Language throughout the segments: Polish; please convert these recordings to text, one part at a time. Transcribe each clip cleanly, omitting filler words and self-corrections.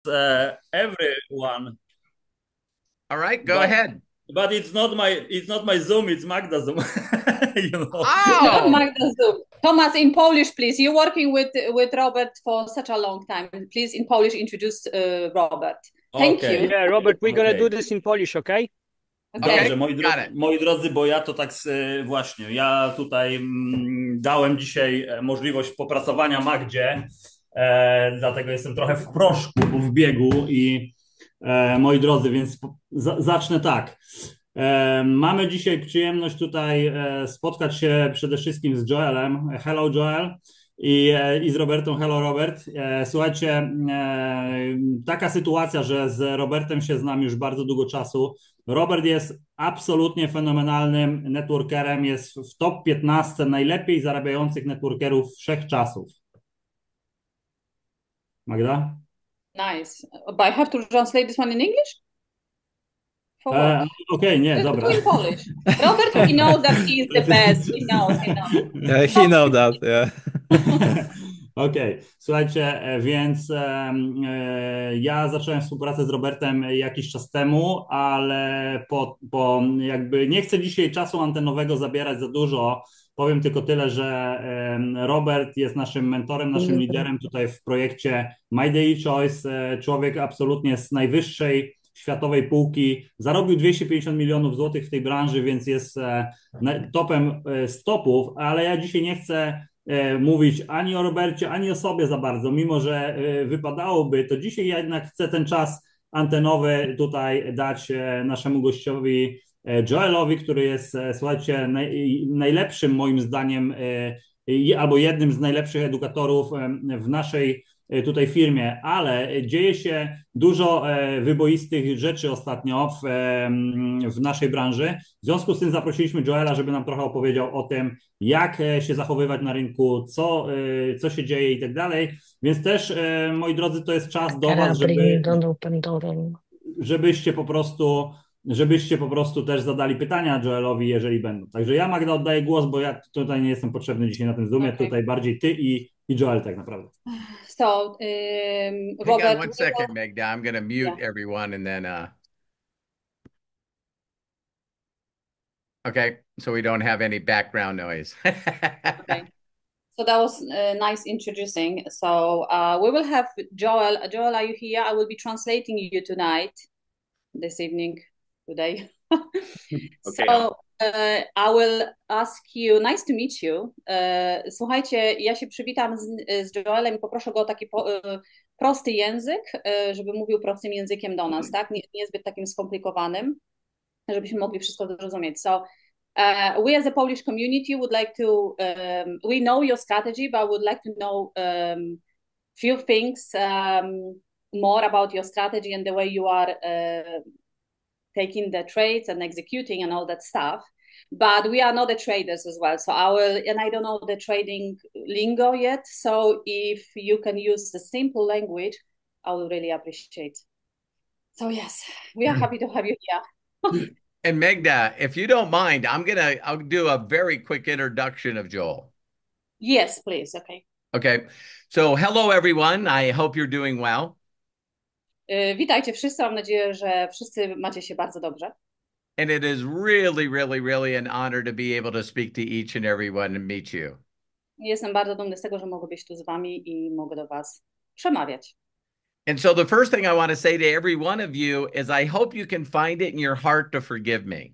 everyone, All right, go but ahead. it's not my Zoom, it's Magda Zoom. you know. Not Oh, Magda Zoom. Thomas, in Polish, please. You're working with Robert for such a long time. Please, in Polish, introduce Robert. Thank Okay, you. Yeah, Robert, we're gonna do okay. this in Polish, okay? Dobrze, okay, Okay. got it. moi drodzy, bo ja to tak właśnie, ja tutaj dałem dzisiaj możliwość popracowania Magdzie, dlatego jestem trochę w proszku, bo w biegu i moi drodzy, więc zacznę tak. Mamy dzisiaj przyjemność tutaj spotkać się przede wszystkim z Joelem. Hello Joel. I z Robertą. Hello Robert. Słuchajcie, taka sytuacja, że z Robertem się znam już bardzo długo czasu. Robert jest absolutnie fenomenalnym networkerem, jest w top 15 najlepiej zarabiających networkerów wszechczasów. Magda? Nice. But I have to translate this one in English? For what? Okej, nie, dobra. Do in Polish. Robert, we know that he is the best. He knows, he knows. Yeah, he know that, yeah. Okej, słuchajcie, więc ja zacząłem współpracę z Robertem jakiś czas temu, ale po jakby nie chcę dzisiaj czasu antenowego zabierać za dużo. Powiem tylko tyle, że Robert jest naszym mentorem, naszym liderem tutaj w projekcie My Daily Choice. Człowiek absolutnie z najwyższej światowej półki. Zarobił 250 milionów złotych w tej branży, więc jest topem z topów, ale ja dzisiaj nie chcę mówić ani o Robercie, ani o sobie za bardzo, mimo że wypadałoby, to dzisiaj ja jednak chcę ten czas antenowy tutaj dać naszemu gościowi Joelowi, który jest, słuchajcie, najlepszym moim zdaniem albo jednym z najlepszych edukatorów w naszej tutaj firmie, ale dzieje się dużo wyboistych rzeczy ostatnio w naszej branży. W związku z tym zaprosiliśmy Joela, żeby nam trochę opowiedział o tym, jak się zachowywać na rynku, co się dzieje i tak dalej. Więc też, moi drodzy, to jest czas do Was, żebyście po prostu żebyście po prostu też zadali pytania Joelowi, jeżeli będą. Także ja, Magda, oddaję głos, bo ja tutaj nie jestem potrzebny dzisiaj na tym Zoomie, Okay. tutaj bardziej Ty i Joel tak naprawdę. So, Hang Robert, on one second, Magda. I'm going to mute Yeah. everyone and then, okay, so we don't have any background noise. Okay. So that was nice introducing. So we will have Joel. Joel, are you here? I will be translating you tonight, this evening, today. Okay. So I will ask you, nice to meet you. Słuchajcie, ja się przywitam z Joelem i poproszę go o taki prosty język, żeby mówił prostym językiem do nas, tak? Niezbyt takim skomplikowanym, żebyśmy mogli wszystko zrozumieć. So we as a Polish community would like to, we know your strategy, but would like to know few things more about your strategy and the way you are taking the trades and executing and all that stuff. But we are not the traders as well. So and I don't know the trading lingo yet. So if you can use the simple language, I will really appreciate. So yes, we are happy to have you here. And Magda, if you don't mind, I'll do a very quick introduction of Joel. Yes, please. Okay. Okay. So hello, everyone. I hope you're doing well. Witajcie wszyscy. Mam nadzieję, że wszyscy macie się bardzo dobrze. And it is really, really, really an honor to be able to speak to each and everyone and meet you. Jestem bardzo dumny z tego, że mogę być tu z wami i mogę do was przemawiać. And so the first thing I want to say to every one of you is I hope you can find it in your heart to forgive me.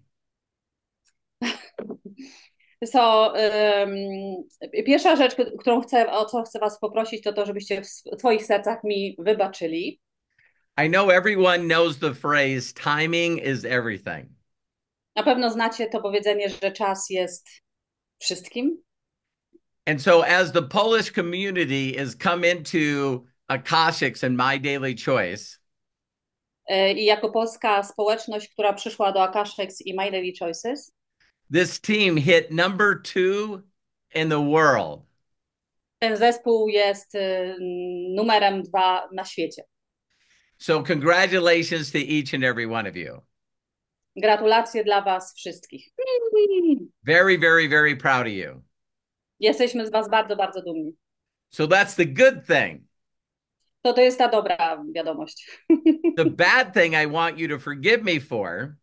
So, pierwsza rzecz, o co chcę was poprosić, to żebyście w swoich sercach mi wybaczyli. I know everyone knows the phrase timing is everything. Na pewno znacie to powiedzenie, że czas jest wszystkim. And so as the Polish community has come into Akashics and My Daily Choice, I jako polska społeczność, która przyszła do Akashics i My Daily Choices, this team hit #2 in the world. Ten zespół jest numerem 2 na świecie. So congratulations to each and every one of you. Gratulacje dla was wszystkich. Very, very, very proud of you. Jesteśmy z was bardzo, bardzo dumni. So that's the good thing. To jest ta dobra wiadomość. The bad thing I want you to forgive me for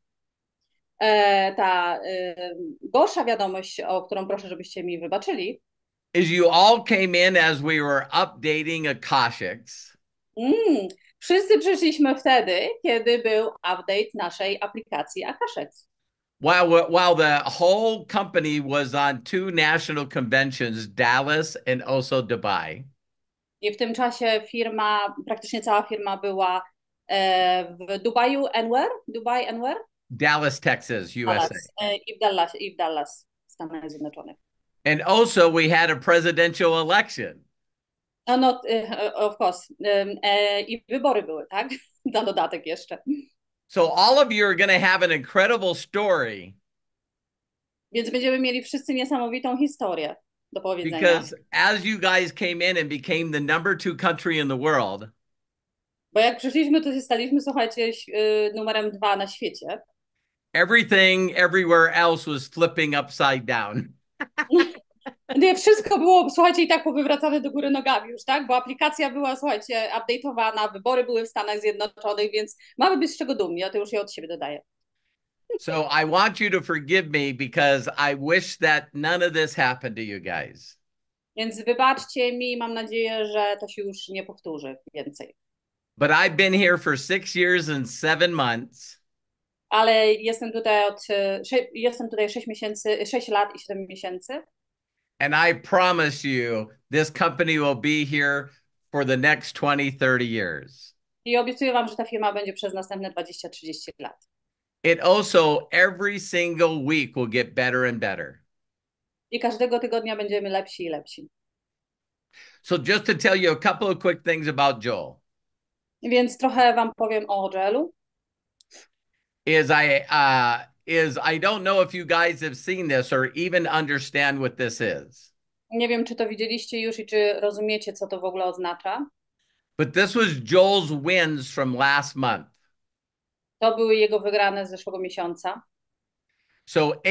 Ta gorsza wiadomość, o którą proszę, żebyście mi wybaczyli, is you all came in as we were updating Akashics. Wszyscy przyszliśmy wtedy, kiedy był update naszej aplikacji Akashex. While the whole company was on two national conventions, Dallas and also Dubai. I w tym czasie praktycznie cała firma była w Dubaju and where? Dubai and where? Dallas, Texas, USA. Dallas, i w Dallas, Stanach Zjednoczonych. And also we had a presidential election. No, of course. I wybory były, tak? Na dodatek jeszcze. So all of you are going to have an incredible story. Więc będziemy mieli wszyscy niesamowitą historię do powiedzenia. Because as you guys came in and became the number 2 country in the world, bo jak przyszliśmy, to się staliśmy, słuchajcie, numerem 2 na świecie. Everything everywhere else was flipping upside down. Nie, wszystko było, słuchajcie, i tak powywracane do góry nogami już, tak? Bo aplikacja była, słuchajcie, update'owana, wybory były w Stanach Zjednoczonych, więc mamy być z czego dumni, a to już je od siebie dodaję. So I want you to forgive me because I wish that none of this happened to you guys. Więc wybaczcie mi, mam nadzieję, że to się już nie powtórzy więcej. But I've been here for 6 years and 7 months. Ale jestem tutaj 6 lat i 7 miesięcy. And I promise you, this company will be here for the next 20, 30 years. I obiecuję wam, że ta firma będzie przez następne 20-30 lat. It also, every single week will get better and better. I każdego tygodnia będziemy lepsi i lepsi. So just to tell you a couple of quick things about Joel. Więc trochę wam powiem o Joelu. I don't know if you guys have seen this or even understand what this is. Nie wiem, czy to widzieliście już i czy rozumiecie, co to w ogóle oznacza. But this was Joel's wins from last month. To były jego wygrane z zeszłego miesiąca. So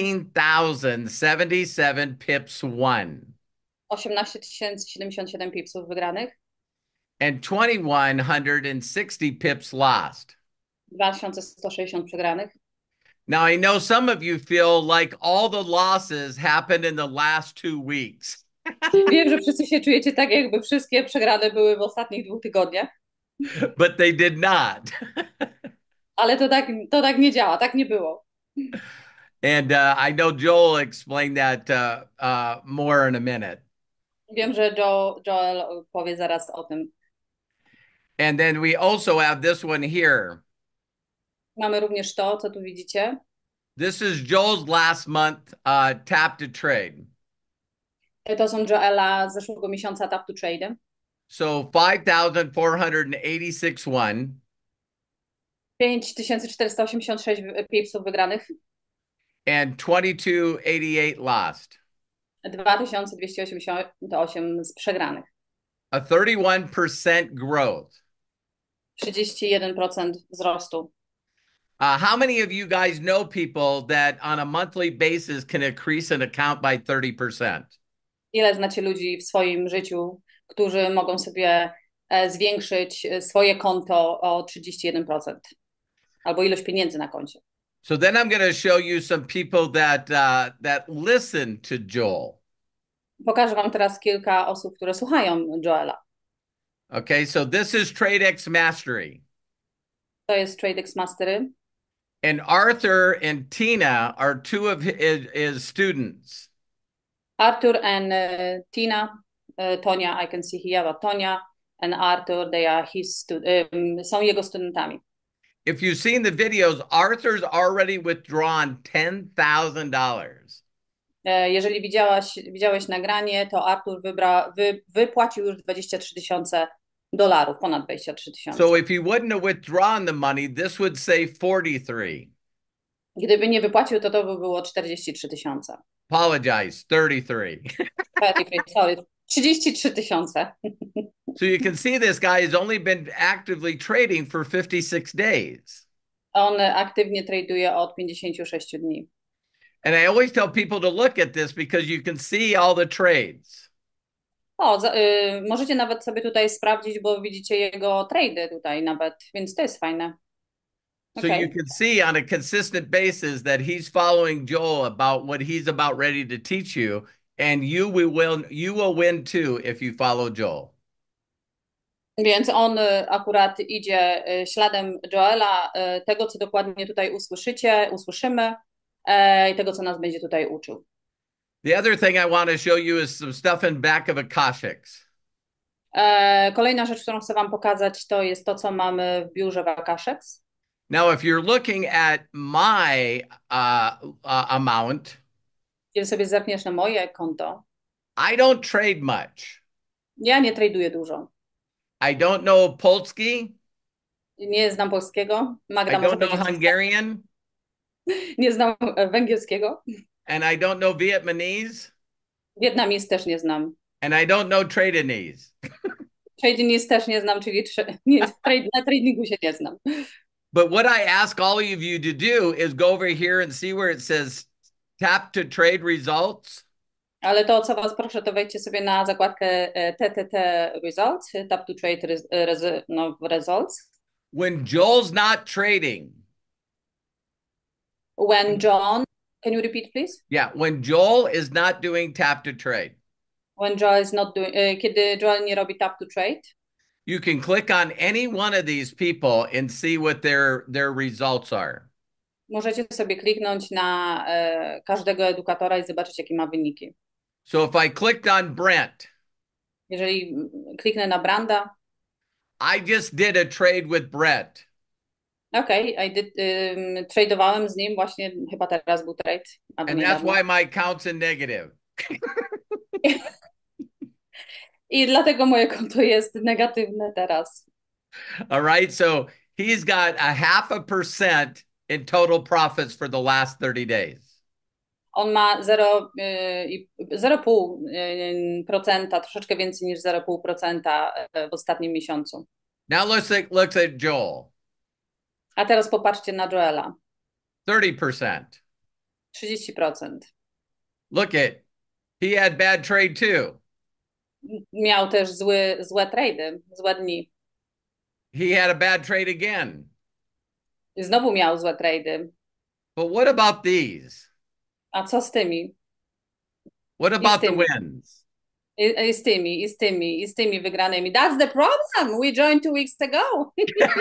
18,077 pips won. 18 077 pipsów wygranych. And 2,160 pips lost. 2160 przegranych. Now, I know some of you feel like all the losses happened in the last 2 weeks. Wiem, że wszyscy się czujecie tak, jakby wszystkie przegrane były w ostatnich 2 tygodniach. But they did not. Ale to tak nie działa, tak nie było. And I know Joel explained that more in a minute. Wiem, że Joel powie zaraz o tym. And then we also have this one here. Mamy również to, co tu widzicie. This is Joel's last month tap to trade. To są Joela z zeszłego miesiąca tap to trade. So 5,486 won. 5486 pipsów wygranych. And 2288 lost. 2288 z przegranych. A 31% growth. 31% wzrostu. How many of you guys know people that on a monthly basis can increase an account by 30%? Ile znacie ludzi w swoim życiu, którzy mogą sobie zwiększyć swoje konto o 31%? Albo ilość pieniędzy na koncie. So then I'm going to show you some people that listen to Joel. Pokażę wam teraz kilka osób, które słuchają Joela. Okay, so this is TradeX Mastery. To jest TradeX Mastery. And Arthur and Tina are 2 of his students. Arthur and Tina, Tonia, I can see here about Tonia and Arthur, they are są jego studentami. If you've seen the videos, Arthur's already withdrawn $10,000. Jeżeli widziałeś nagranie, to Arthur wypłacił już $23,000, ponad 23,000. So if he wouldn't have withdrawn the money, this would say 43. Gdyby nie wypłacił, to by było 43,000. Apologize, 33. Sorry, 33,000. So you can see this guy has only been actively trading for 56 days. On aktywnie traduje od 56 dni. And I always tell people to look at this because you can see all the trades. Możecie nawet sobie tutaj sprawdzić, bo widzicie jego trady tutaj nawet, więc to jest fajne. So you can see on a consistent basis that he's following Joel about what he's about ready to teach you, and you will win too if you follow Joel. Więc on akurat idzie śladem Joela, tego, co dokładnie tutaj usłyszymy i tego, co nas będzie tutaj uczył. The other thing I want to show you is some stuff in back of Akashics. Kolejna rzecz, którą chcę wam pokazać, to jest to, co mamy w biurze w Akashics. Now, if you're looking at my amount, Kiedy sobie zerkniesz na moje konto, I don't trade much. ja nie traduję dużo. I don't know Polski. Nie znam polskiego. I Magda może don't know powiedzieć. Hungarian. Nie znam węgierskiego. And I don't know Vietnamese. Vietnamese też nie znam. And I don't know Tradanese. Tradingese też nie znam, czyli na tradingu się nie znam. But what I ask all of you to do is go over here and see where it says tap to trade results. Ale to, co was proszę, to wejdźcie sobie na zakładkę TTT Results, Tap to Trade Results. When Joel's not trading. When John, can you repeat, please? Yeah, when Joel is not doing tap to trade. When Joel is not doing, kiedy Joel nie robi Tap to Trade. You can click on any one of these people and see what their results are. Możecie sobie kliknąć na każdego edukatora i zobaczyć, jakie ma wyniki. So if I clicked on Brent. Jeżeli kliknę na Branda. I just did a trade with Brent. Tradowałem z nim właśnie, chyba teraz był trade. And that's why my account's in negative. I dlatego moje konto jest negatywne teraz. All right, so he's got a 0.5% in total profits for the last 30 days. On ma 0,5%, troszeczkę więcej niż 0,5% w ostatnim miesiącu. Now let's look at Joel. A teraz popatrzcie na Joela. 30%. 30%. Look at, he had bad trade too. Miał też złe trady, złe dni. He had a bad trade again. Znowu miał złe trady. But what about these? A co z tymi? What about the wins? I z tymi wygranymi. That's the problem. We joined 2 weeks ago.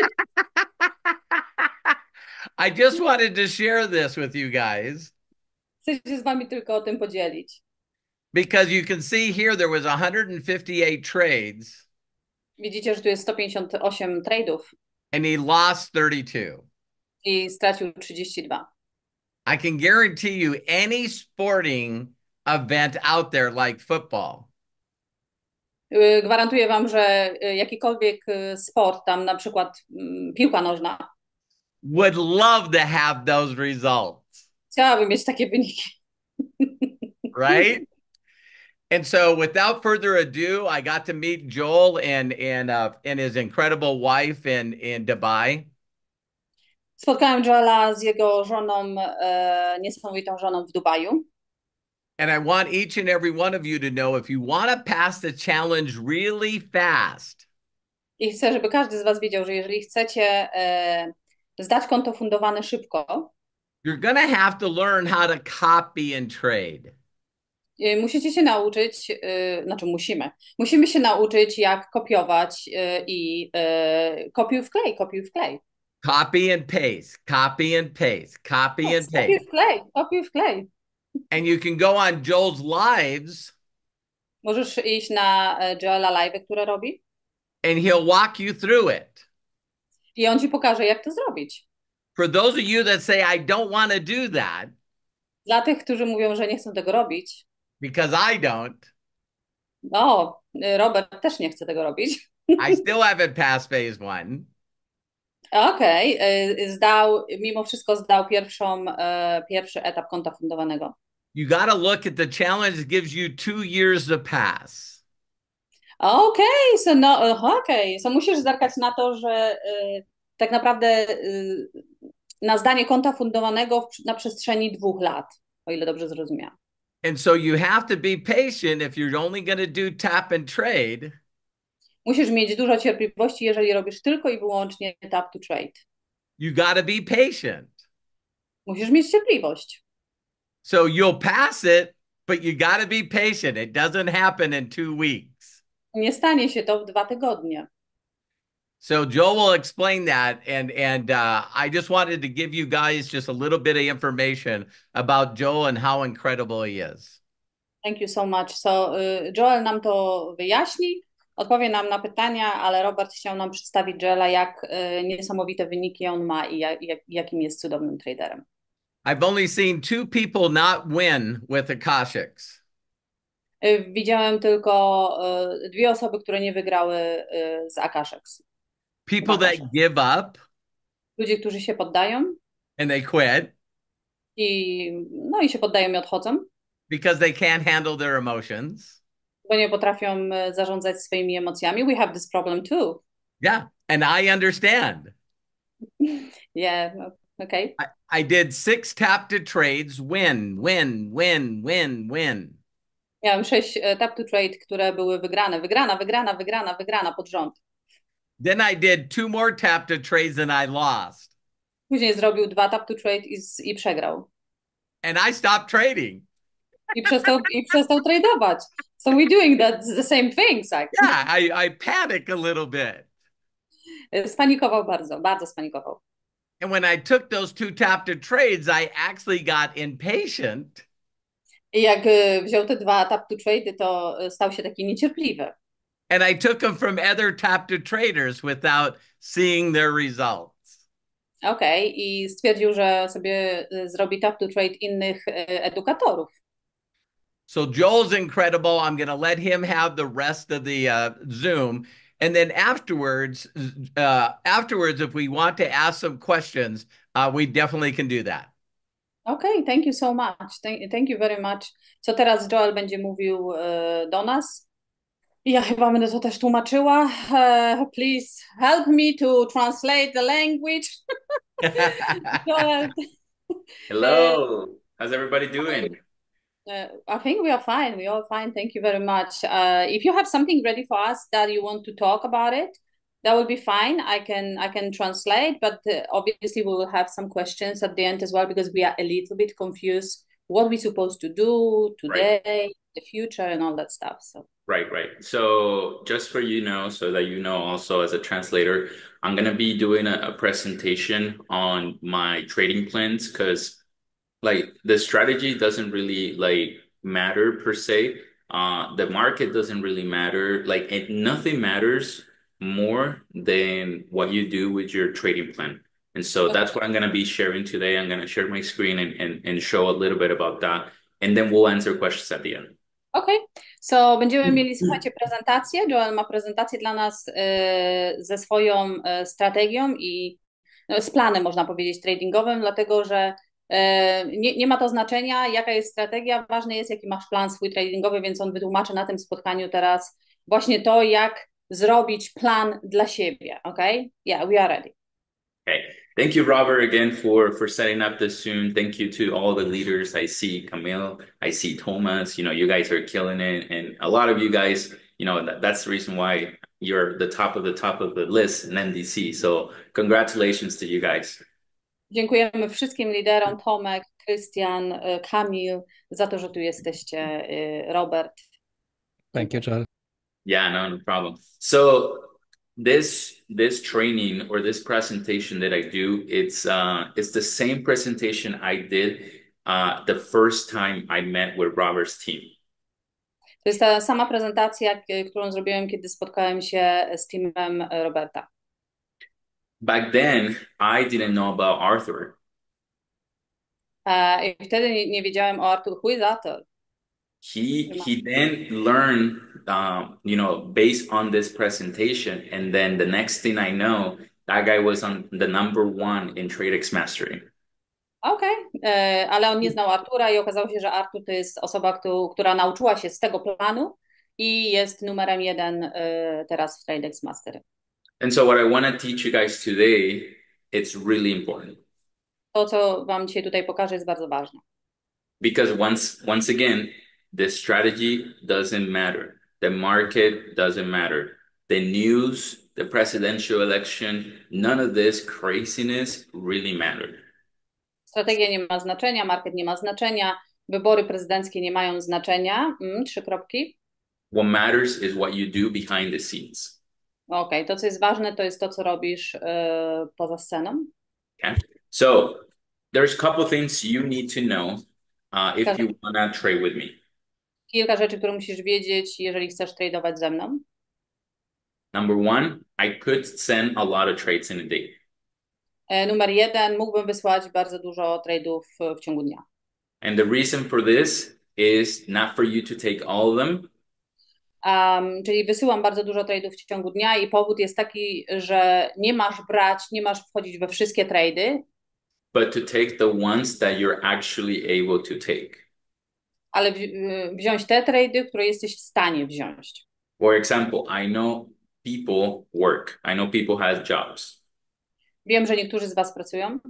I just wanted to share this with you guys. Chcę się z wami tylko o tym podzielić. Because you can see here there was 158 trades. Widzicie, że tu jest 158 trade'ów. And he lost 32. I stracił 32. I can guarantee you any sporting event out there like football. Gwarantuję wam, że jakikolwiek sport, tam na przykład piłka nożna, would love to have those results. Chciałabym mieć takie wyniki. Right? And so without further ado, I got to meet Joel and his incredible wife in Dubai. Spotkałem Joela z jego żoną, niesamowitą żoną w Dubaju. And I want each and every one of you to know, if you want to pass the challenge really fast. I chcę, żeby każdy z was wiedział, że jeżeli chcecie zdać konto fundowane szybko, you're gonna have to learn how to copy and trade. Musicie się nauczyć, musimy się nauczyć, jak kopiować i kopiuj w klej. Copy and paste, copy and paste, copy and paste. Kopiuj w klej. And you can go on Joel's lives. Możesz iść na Joela live, które robi. And he'll walk you through it. I on ci pokaże, jak to zrobić. For those of you that say, I don't want to do that. Dla tych, którzy mówią, że nie chcą tego robić. Because I don't. No, Robert też nie chce tego robić. I still haven't passed phase 1. Okej, mimo wszystko zdał pierwszy etap konta fundowanego. You got to look at the challenge that gives you 2 years to pass. So musisz zerkać na to, że tak naprawdę na zdanie konta fundowanego na przestrzeni 2 lat, o ile dobrze zrozumiałam. And so you have to be patient if you're only going to do tap and trade. Musisz mieć dużo cierpliwości, jeżeli robisz tylko i wyłącznie tap to trade. You got to be patient. Musisz mieć cierpliwość. So you'll pass it, but you got to be patient. It doesn't happen in 2 weeks. Nie stanie się to w 2 tygodnie. So Joel will explain that, and I just wanted to give you guys just a little bit of information about Joel and how incredible he is. Thank you so much. So Joel nam to wyjaśni, odpowie nam na pytania, ale Robert chciał nam przedstawić Joela, jak niesamowite wyniki on ma i jakim jest cudownym traderem. I've only seen 2 people not win with Akashics. Widziałem tylko 2 osoby, które nie wygrały z Akashics. People that give up. Ludzie, którzy się poddają. And they quit. I się poddają i odchodzą. Because they can't handle their emotions. Bo nie potrafią zarządzać swoimi emocjami. We have this problem too. Yeah, and I understand. Yeah, okay. I did 6 tap to trades, win, win, win, win, win. Miałem 6 tap to trade, które były wygrana pod rząd. Then I did 2 more tap to trades and I lost. Później zrobił 2 tap to trade i przegrał. And I stopped trading. I przestał tradeować. So we're doing the same things. Yeah, I panic a little bit. Spanikował bardzo spanikował. And when I took those 2 tap to trades, I actually got impatient. I jak wziął te 2 tap to trade, to stał się taki niecierpliwy. And I took them from other tap to traders without seeing their results. Okay, i stwierdził, że sobie zrobi tap to trade innych edukatorów. So Joel's incredible. I'm going to let him have the rest of the Zoom. And then afterwards, if we want to ask some questions, we definitely can do that. Okay, thank you so much. Thank you very much. Co teraz Joel będzie mówił do nas. Ja chyba będę to też tłumaczyła. Please help me to translate the language. Joel. Hello. How's everybody doing? I think we are fine. We are fine. Thank you very much. If you have something ready for us that you want to talk about it, that will be fine. I can translate, but obviously we will have some questions at the end as well because we are a little bit confused what we're supposed to do today, right, the future, and all that stuff. So right. So just for so that you know also as a translator, I'm gonna be doing a presentation on my trading plans because like the strategy doesn't really like matter per se. The market doesn't really matter. Like nothing matters more than what you do with your trading plan. And so that's what I'm going to be sharing today. I'm going to share my screen and show a little bit about that. And then we'll answer questions at the end. Okay, so będziemy mieli, słuchajcie, prezentację. Joel ma prezentację dla nas ze swoją strategią i z planem, można powiedzieć, tradingowym, dlatego że nie ma to znaczenia, jaka jest strategia, ważne jest, jaki masz plan swój tradingowy, więc on wytłumaczy na tym spotkaniu teraz właśnie to, jak zrobić plan dla siebie, okay? Yeah, we are ready. Okay. Thank you, Robert, again for setting up this Zoom. Thank you to all the leaders. I see Camille, I see Thomas, you guys are killing it. And a lot of you guys, that's the reason why you're the top of the list in NDC. So congratulations to you guys. Dziękujemy wszystkim liderom, Tomek, Krystian, Kamil, za to, że tu jesteście, Robert. Thank you, Joel. Yeah, no problem. So this training or this presentation that I do, it's the same presentation I did the first time I met with Robert's team. To jest ta sama prezentacja, którą zrobiłem, kiedy spotkałem się z teamem Roberta. Back then, I didn't know about Arthur. I wtedy nie wiedziałem o Arthur. Who is Arthur? He then learned, based on this presentation, and then the next thing I know, that guy was on the #1 in TradeX Mastery. Okej, ale on nie znał Artura i okazało się, że Artur to jest osoba, która nauczyła się z tego planu i jest numerem 1 teraz w TradeX Mastery. And so what I want to teach you guys today, it's really important. To, co wam dzisiaj tutaj pokażę, jest bardzo ważne. Because once again, the strategy doesn't matter. The market doesn't matter. The news, the presidential election, none of this craziness really mattered. Strategia nie ma znaczenia, market nie ma znaczenia, wybory prezydenckie nie mają znaczenia. Trzy kropki. What matters is what you do behind the scenes. Okej, to co jest ważne, to jest to, co robisz poza sceną. Okay. So there's a couple things you need to know if Tak. you wanna trade with me. Kilka rzeczy, które musisz wiedzieć, jeżeli chcesz tradować ze mną. Number one, I could send a lot of trades in a day. Numer jeden, mógłbym wysłać bardzo dużo trade'ów w ciągu dnia. And the reason for this is not for you to take all of them, Czyli wysyłam bardzo dużo trade'ów w ciągu dnia i powód jest taki, że nie masz brać, nie masz wchodzić we wszystkie trady, but to take the ones that you're actually able to take. ale wziąć te trady, które jesteś w stanie wziąć. For example, I know people work. I know people have jobs. Wiem, że niektórzy z Was pracują.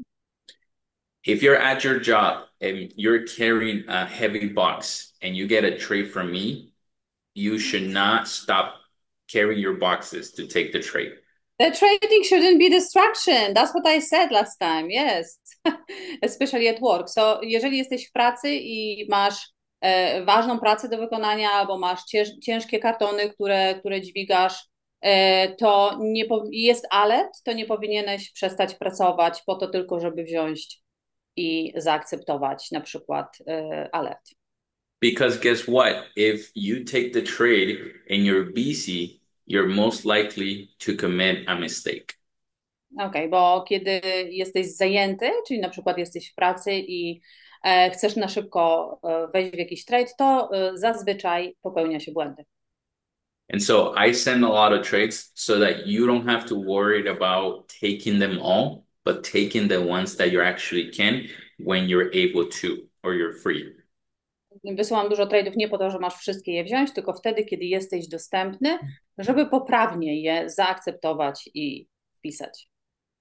If you're at your job and you're carrying a heavy box and you get a trade from me, you should not stop carrying your boxes to take the trade. The trading shouldn't be distraction. That's what I said last time. Yes. Especially at work. So, jeżeli jesteś w pracy i masz ważną pracę do wykonania, albo masz ciężkie kartony, które dźwigasz, to jest alert, to nie powinieneś przestać pracować po to tylko, żeby wziąć i zaakceptować na przykład alert. Because guess what? If you take the trade and you're busy, you're most likely to commit a mistake. Okej, bo kiedy jesteś zajęty, czyli na przykład jesteś w pracy i chcesz na szybko wejść w jakiś trade, to zazwyczaj popełnia się błędy. And so I send a lot of trades so that you don't have to worry about taking them all, but taking the ones that you actually can when you're able to or you're free. Wysyłam dużo trade'ów nie po to, że masz wszystkie je wziąć, tylko wtedy, kiedy jesteś dostępny, żeby poprawnie je zaakceptować i wpisać.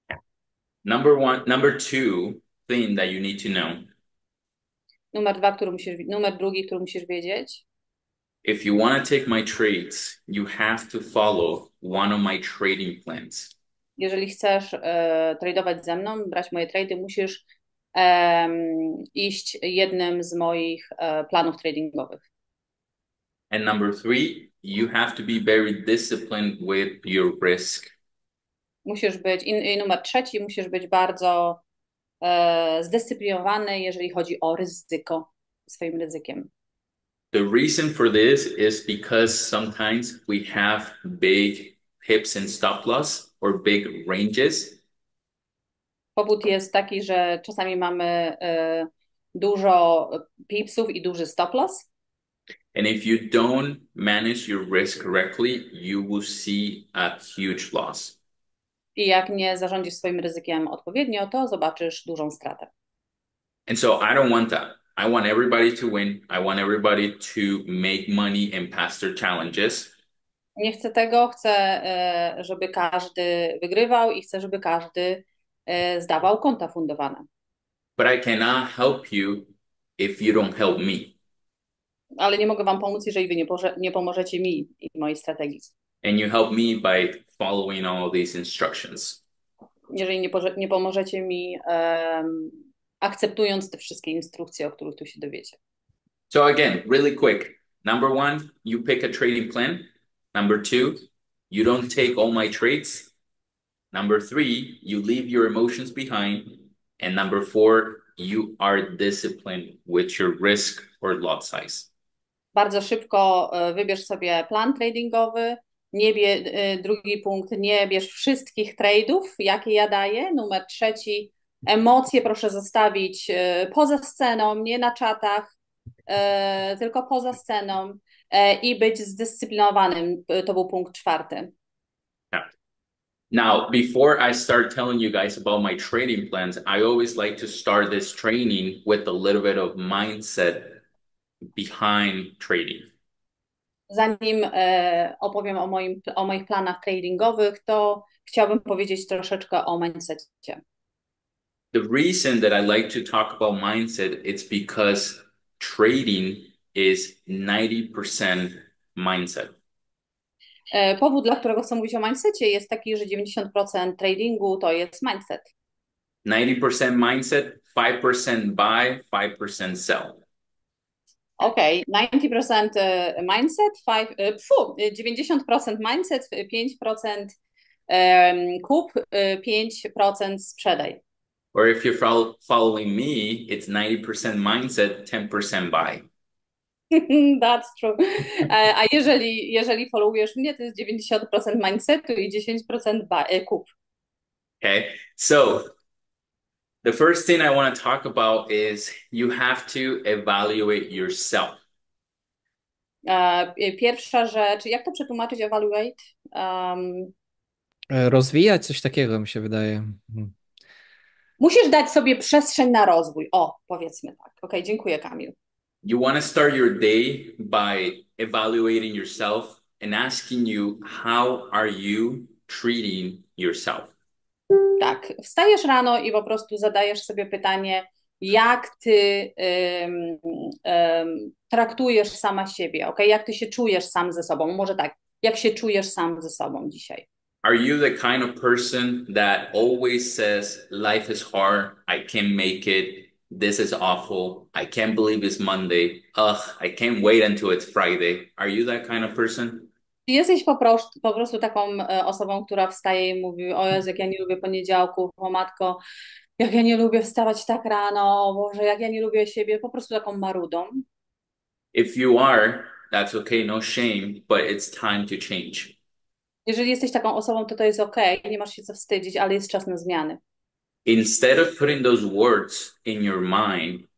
Number two thing that you need to know. Numer drugi, który musisz wiedzieć. If you want to take my trades, you have to follow one of my trading plans. Jeżeli chcesz tradować ze mną, brać moje trady, musisz iść jednym z moich planów tradingowych. And number three, you have to be very disciplined with your risk. Musisz być, i numer trzeci, musisz być bardzo zdyscyplinowany, jeżeli chodzi o ryzyko, swoim ryzykiem. The reason for this is because sometimes we have big pips and stop loss or big ranges. Powód jest taki, że czasami mamy dużo pipsów i duży stop loss. And if you don't manage your risk correctly, you will see a huge loss. I jak nie zarządzisz swoim ryzykiem odpowiednio, to zobaczysz dużą stratę. And so I don't want that. I want everybody to win. I want everybody to make money and pass their challenges. Nie chcę tego, chcę, żeby każdy wygrywał i chcę, żeby każdy zdawał konta fundowane. But I cannot help you if you don't help me. Ale nie mogę wam pomóc, jeżeli wy nie pomożecie mi i mojej strategii. And you help me by following all these instructions. Jeżeli nie pomożecie mi akceptując te wszystkie instrukcje, o których tu się dowiecie. So again, really quick. Number one, you pick a trading plan. Number two, you don't take all my trades. Number three, you leave your emotions behind. And number four, you are disciplined with your risk or lot size. Bardzo szybko wybierz sobie plan tradingowy. Drugi punkt, nie bierz wszystkich trade'ów, jakie ja daję. Numer trzeci, emocje proszę zostawić poza sceną, nie na czatach, tylko poza sceną i być zdyscyplinowanym. To był punkt czwarty. Now, before I start telling you guys about my trading plans, I always like to start this training with a little bit of mindset behind trading. Zanim opowiem o moich planach tradingowych, to chciałabym powiedzieć troszeczkę o mindsetie. The reason that I like to talk about mindset, it's because trading is 90% mindset. Powód, dla którego chcę mówić o mindsetie, jest taki, że 90% tradingu to jest mindset. 90% mindset, 5% buy, 5% sell. Okej, 90% mindset, 90% mindset, 5% kup, 5% sprzedaj. Or if you're following me, it's 90% mindset, 10% buy. That's true. A jeżeli followujesz mnie, to jest 90% mindsetu i 10% kup. Okay, so the first thing I want to talk about is you have to evaluate yourself. Pierwsza rzecz, jak to przetłumaczyć, evaluate? Rozwijać coś takiego, mi się wydaje. Musisz dać sobie przestrzeń na rozwój. O, powiedzmy tak. Okej, dziękuję, Kamil. You want to start your day by evaluating yourself and asking you, how are you treating yourself? Tak, wstajesz rano i po prostu zadajesz sobie pytanie, jak ty traktujesz sama siebie, ok? Jak ty się czujesz sam ze sobą? Może tak, jak się czujesz sam ze sobą dzisiaj? Are you the kind of person that always says, life is hard, I can't make it, this is awful, I can't believe it's Monday, ugh, I can't wait until it's Friday? Are you that kind of person? Czy jesteś po prostu taką osobą, która wstaje i mówi, o Jezu, jak ja nie lubię poniedziałków, o matko, jak ja nie lubię wstawać tak rano, Boże, jak ja nie lubię siebie, po prostu taką marudą? If you are, that's okay, no shame, but it's time to change. Jeżeli jesteś taką osobą, to jest okej, nie masz się co wstydzić, ale jest czas na zmiany. Instead of putting those words in your mind,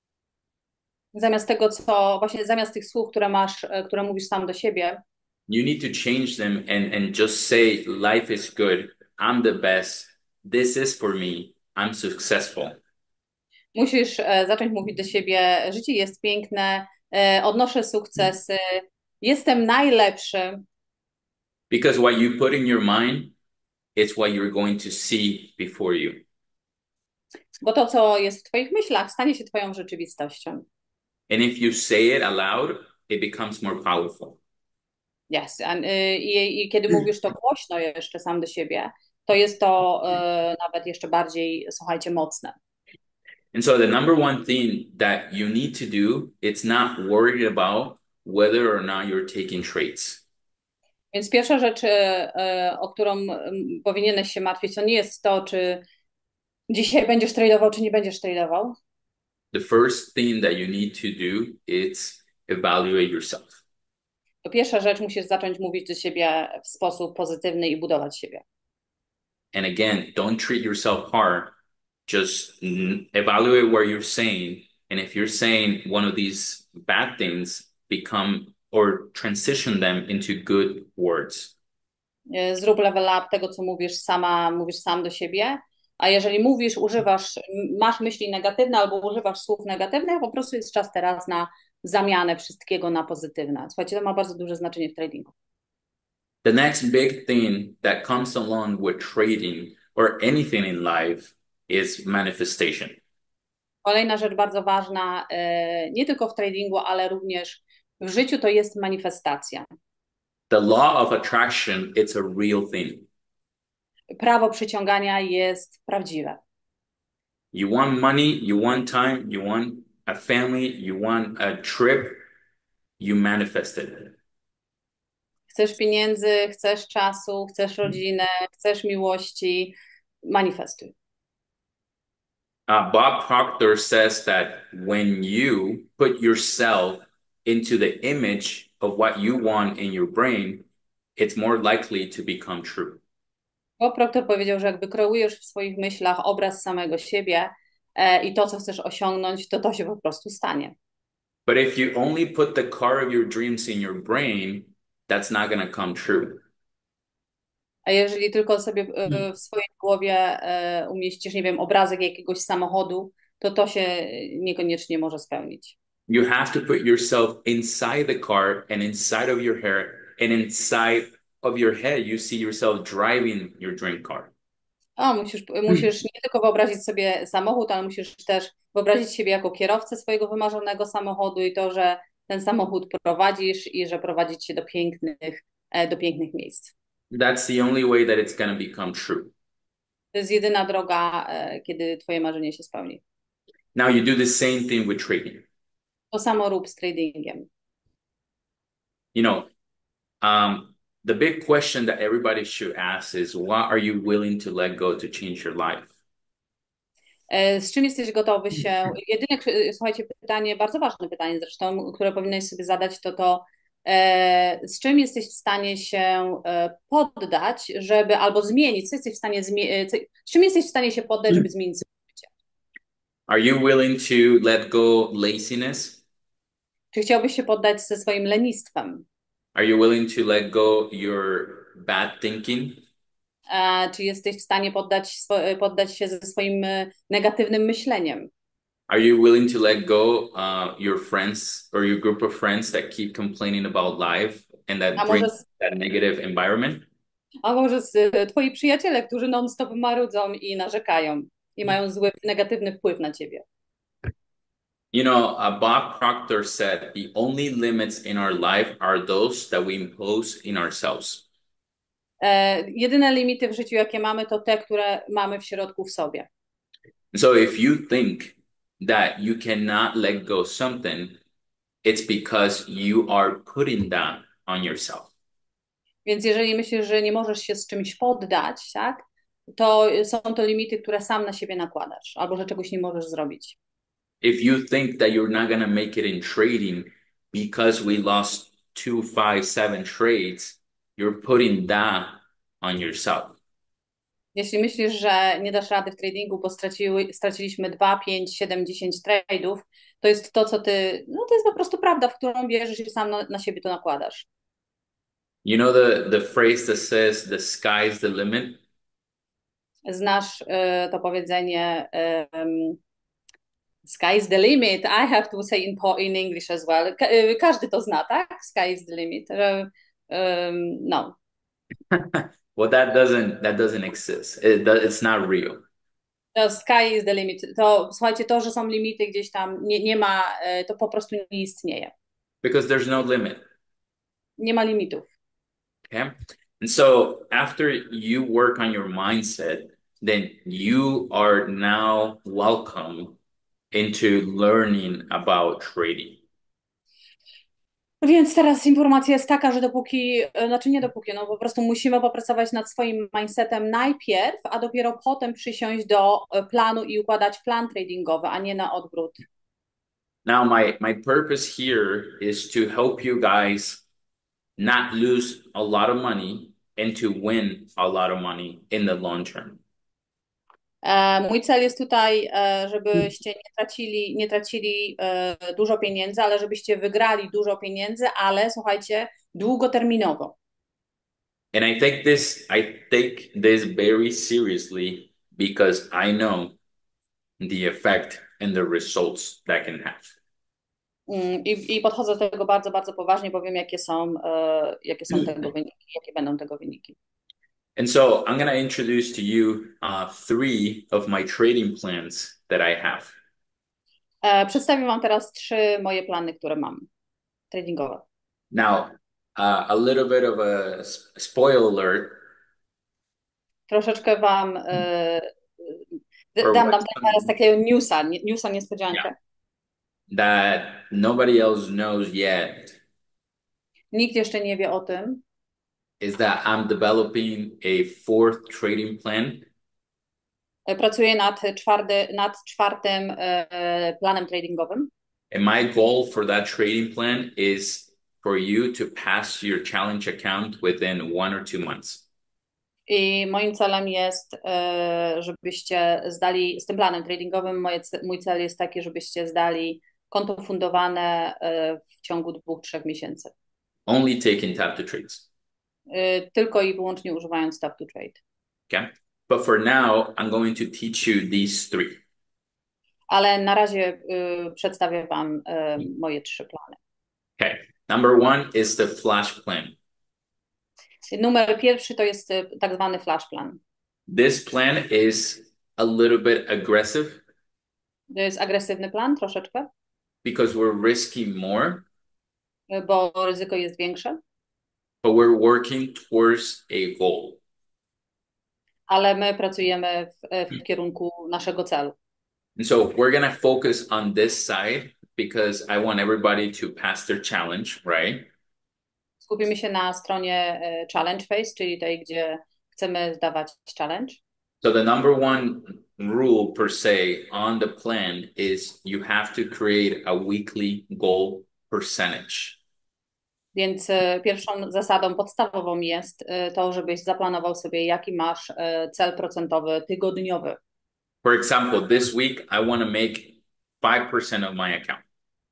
Zamiast tego, zamiast tych słów, które masz, które mówisz sam do siebie, you need to change them and just say, life is good, I'm the best, this is for me, I'm successful. musisz zacząć mówić do siebie, życie jest piękne, odnoszę sukcesy, jestem najlepszy. Because what you put in your mind is what you're going to see before you. Bo to, co jest w twoich myślach, stanie się twoją rzeczywistością. And if you say it aloud, it becomes more powerful. Yes. I kiedy mówisz to głośno jeszcze sam do siebie, to jest to nawet jeszcze bardziej, słuchajcie, mocne. And so the number one thing that you need to do, it's not worried about whether or not you're taking trades. Więc pierwsza rzecz, o którą powinieneś się martwić, to nie jest to, czy dzisiaj będziesz tradował, czy nie będziesz tradował. The first thing that you need to do is evaluate yourself. To pierwsza rzecz, musisz zacząć mówić do siebie w sposób pozytywny i budować siebie. And again, don't treat yourself hard. Just evaluate what you're saying. And if you're saying one of these bad things, become or transition them into good words. Zrób level up tego, co mówisz sam do siebie, a jeżeli masz myśli negatywne albo używasz słów negatywnych, po prostu jest czas teraz na zamianę wszystkiego na pozytywne. Słuchajcie, to ma bardzo duże znaczenie w tradingu. The next big thing that comes along with trading or anything in life is manifestation. Kolejna rzecz bardzo ważna, nie tylko w tradingu, ale również w życiu, to jest manifestacja. The law of attraction, it's a real thing. Prawo przyciągania jest prawdziwe. You want money, you want time, you want a family, you want a trip, you manifest it. Chcesz pieniędzy, chcesz czasu, chcesz rodzinę, chcesz miłości, manifestuj. Bob Proctor says that when you put yourself into the image of what you want in your brain, it's more likely to become true. Bob Proctor powiedział, że jakby kreujesz w swoich myślach obraz samego siebie i to, co chcesz osiągnąć, to się po prostu stanie. But if you only put the car of your dreams in your brain, that's not going to come true. A jeżeli tylko sobie w swojej głowie umieścisz, nie wiem, obrazek jakiegoś samochodu, to się niekoniecznie może spełnić. You have to put yourself inside the car and inside of your hair and inside of your head you see yourself driving your dream car. Musisz nie tylko wyobrazić sobie samochód, ale musisz też wyobrazić siebie jako kierowcę swojego wymarzonego samochodu i to, że ten samochód prowadzisz i że prowadzić cię do pięknych miejsc. That's the only way that it's going to become true. To jest jedyna droga, kiedy twoje marzenie się spełni. Now you do the same thing with trading. To samo rób z tradingiem. You know, the big question that everybody should ask is, what are you willing to let go to change your life? Z czym jesteś gotowy się... Słuchajcie, pytanie, bardzo ważne pytanie zresztą, które powinieneś sobie zadać, z czym jesteś w stanie się poddać, żeby albo zmienić, co jesteś w stanie z czym jesteś w stanie się poddać, żeby zmienić swoje życie? Are you willing to let go laziness? Czy chciałbyś się poddać ze swoim lenistwem? Are you willing to let go your bad thinking? Czy jesteś w stanie poddać się ze swoim negatywnym myśleniem? Are you willing to let go your friends or your group of friends that keep complaining about life and that bring that negative environment? A może twoi przyjaciele, którzy non-stop marudzą i narzekają i mają zły, negatywny wpływ na ciebie? You know, Bob Proctor said the only limits in our life are those that we impose in ourselves. Jedyne limity w życiu, jakie mamy, to te, które mamy w środku w sobie. So if you think that you cannot let go something, it's because you are putting that on yourself. Więc jeżeli myślisz, że nie możesz się z czymś poddać, tak, to są to limity, które sam na siebie nakładasz, albo że czegoś nie możesz zrobić. If you think that you're not gonna make it in trading because we lost 2, 5, 7 trades, you're putting that on yourself. Jeśli myślisz, że nie dasz rady w tradingu, bo straciliśmy 2, 5, 7, 10 trade'ów, to jest to, co to jest po prostu prawda, w którą wierzysz i sam na siebie to nakładasz. You know the phrase that says the sky's the limit? Znasz to powiedzenie sky's the limit. I have to say in English as well. Każdy to zna, tak? Sky is the limit. No. Well, that doesn't exist. It's not real. To sky is the limit. To słuchajcie, to, że są limity gdzieś tam, nie ma, to po prostu nie istnieje. Because there's no limit. Nie ma limitów. Okay? And so after you work on your mindset, then you are now welcome into learning about trading. Więc teraz informacja jest taka, że po prostu musimy popracować nad swoim mindsetem najpierw, a dopiero potem przysiąść do planu i układać plan tradingowy, a nie na odwrót. Now my purpose here is to help you guys not lose a lot of money and to win a lot of money in the long term. Mój cel jest tutaj, żebyście nie tracili dużo pieniędzy, ale żebyście wygrali dużo pieniędzy, ale słuchajcie, długoterminowo. And I take this very seriously because I know the effect and the results that can have. I podchodzę do tego bardzo, bardzo poważnie, bo wiem, jakie są tego wyniki, jakie będą tego wyniki. And so I'm going to introduce to you 3 of my trading plans that I have. Przedstawię wam teraz 3 moje plany, które mam tradingowe. Now, a little bit of a spoiler alert. Troszeczkę wam dam teraz takiego newsa niespodziankę. Yeah. That nobody else knows yet. Nikt jeszcze nie wie o tym. Is that I'm developing a 4th trading plan. Pracuję nad czwartym planem tradingowym. And my goal for that trading plan is for you to pass your challenge account within 1 or 2 months. I moim celem jest, żebyście zdali, z tym planem tradingowym, mój cel jest taki, żebyście zdali konto fundowane w ciągu 2-3 miesięcy. Only taking tap to trades. Tylko i wyłącznie używając tap to trade. Okay. But for now, I'm going to teach you these 3. Ale na razie przedstawię wam moje 3 plany. Okay. Number 1 is the flash plan. Numer 1 to jest tak zwany flash plan. This plan is a little bit aggressive To jest agresywny plan troszeczkę, because we're risking more, bo ryzyko jest większe, but we're working towards a goal. ale my pracujemy w kierunku naszego celu. And so we're going to focus on this side because I want everybody to pass their challenge, right? Skupimy się na stronie challenge phase, czyli tej, gdzie chcemy zdawać challenge. So the number one rule per se on the plan is you have to create a weekly goal percentage. Więc pierwszą zasadą podstawową jest to, żebyś zaplanował sobie, jaki masz cel procentowy tygodniowy. For example, this week I want to make 5% of my account.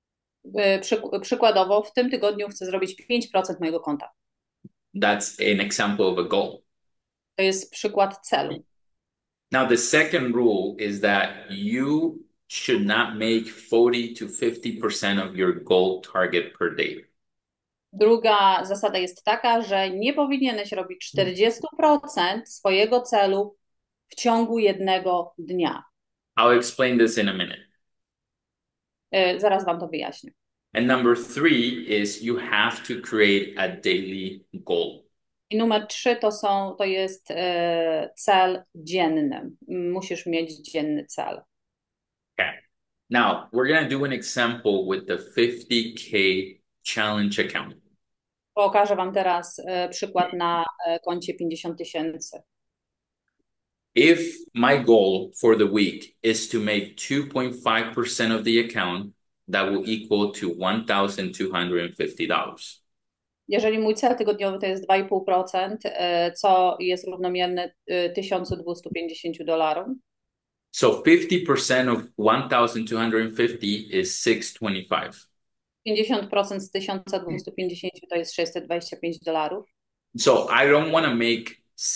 Przykładowo, w tym tygodniu chcę zrobić 5% mojego konta. That's an example of a goal. To jest przykład celu. Now, the second rule is that you should not make 40 to 50% of your goal target per day. Druga zasada jest taka, że nie powinieneś robić 40% swojego celu w ciągu jednego dnia. I'll explain this in a minute. Zaraz wam to wyjaśnię. And number three is you have to create a daily goal. I numer 3 to jest cel dzienny. Musisz mieć dzienny cel. Okay. Now, we're going to do an example with the 50K challenge account. Pokażę wam teraz przykład na koncie 50 000. If my goal for the week is to make 2.5% of the account, that will equal to $1,250. Jeżeli mój cel tygodniowy to jest 2,5%, co jest równomierne $1,250. So 50% of 1,250 is 625. 50% z 1,250 to jest $625. So I don't want to make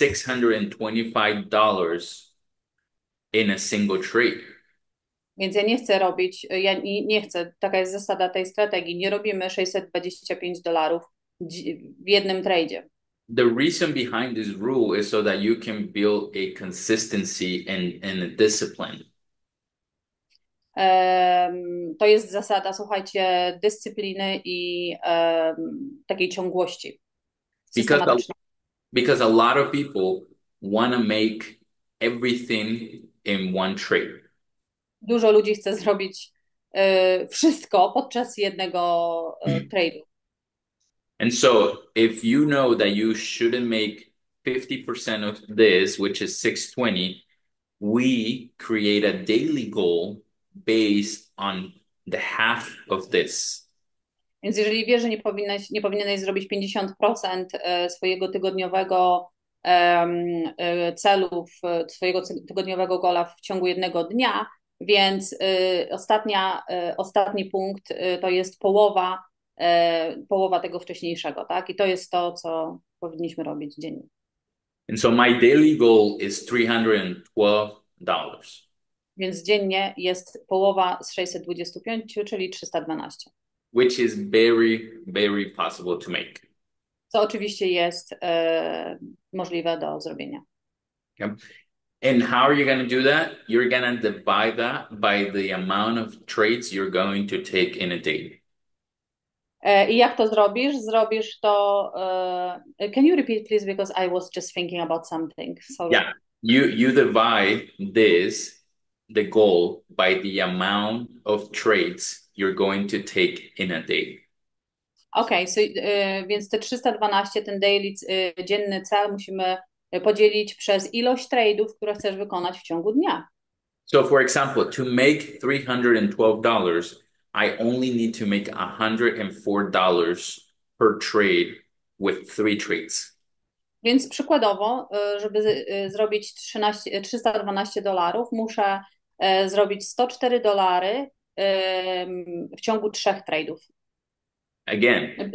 $625 in a single trade. Więc ja nie chcę robić, nie chcę, taka jest zasada tej strategii, nie robimy $625 w jednym tradzie. The reason behind this rule is so that you can build a consistency and a discipline. To jest zasada, słuchajcie, dyscypliny i takiej ciągłości. Because a lot of people want to make everything in one trade. Dużo ludzi chce zrobić wszystko podczas jednego trade'u. And so if you know that you shouldn't make 50% of this, which is 620, we create a daily goal based on the half of this. Więc jeżeli wiesz, że nie powinieneś zrobić 50% swojego tygodniowego celu, swojego tygodniowego gola w ciągu jednego dnia, więc ostatni punkt to jest połowa tego wcześniejszego, tak? I to jest to, co powinniśmy robić dziennie. And so my daily goal is $312. Więc dziennie jest połowa z 625, czyli 312. Which is very, very possible to make. Co oczywiście jest możliwe do zrobienia. Okay. And how are you going to do that? You're going to divide that by the amount of trades you're going to take in a day. I jak to zrobisz? Zrobisz to. Can you repeat, please? Because I was just thinking about something. Sorry. Yeah, you divide the goal by the amount of trades you're going to take in a day. Okay, więc te 312, ten daily, dzienny cel musimy podzielić przez ilość trade'ów, które chcesz wykonać w ciągu dnia. So for example, to make $312, I only need to make $104 per trade with 3 trades. Więc przykładowo, żeby zrobić $312, muszę zrobić $104 w ciągu 3 trade'ów. Again.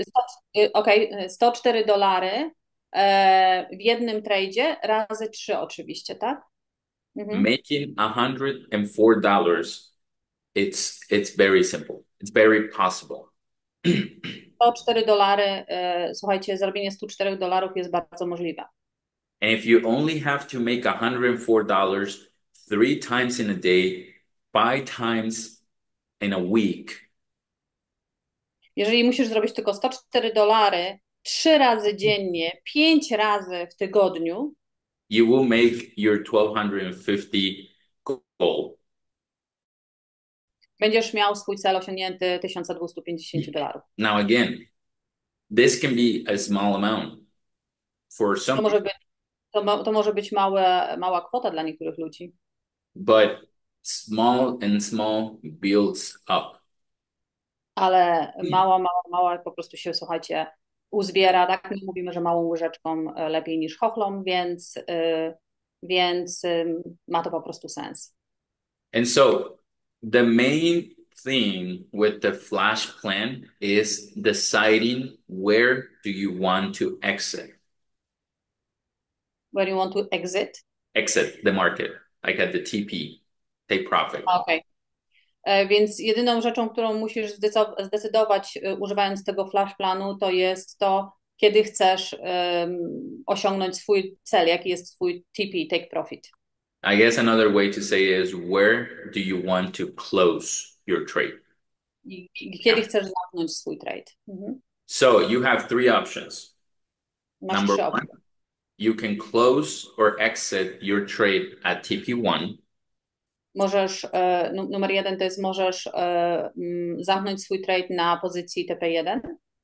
$104 w jednym tradzie razy 3 oczywiście, tak? Making $104, it's very simple. It's very possible. $104, słuchajcie, zrobienie $104 jest bardzo możliwe. And if you only have to make $104 three times in a day, 5 times in a week, Jeżeli musisz zrobić tylko $104 3 razy dziennie, 5 razy w tygodniu, you will make your 1,250 goal. będziesz miał swój cel osiągnięty $1250. Now, again, this can be a small amount for To some może people, być, to może być mała kwota dla niektórych ludzi, but small and small builds up. ale mała po prostu się, słuchajcie, uzbiera. Tak my mówimy, że małą łyżeczką lepiej niż chochlą, więc ma to po prostu sens. And so the main thing with the flash plan is deciding where do you want to exit. Where you want to exit? Exit the market, like at the TP, take profit. Okej. Więc jedyną rzeczą, którą musisz zdecydować, używając tego flash planu, to jest to, kiedy chcesz osiągnąć swój cel, jaki jest twój TP, take profit. I guess another way to say is where do you want to close your trade? I kiedy chcesz zamknąć swój trade. So you have three options. Masz Number 3 one, opcje. you can close or exit your trade at TP1. Możesz, numer 1 to jest możesz zamknąć swój trade na pozycji TP1.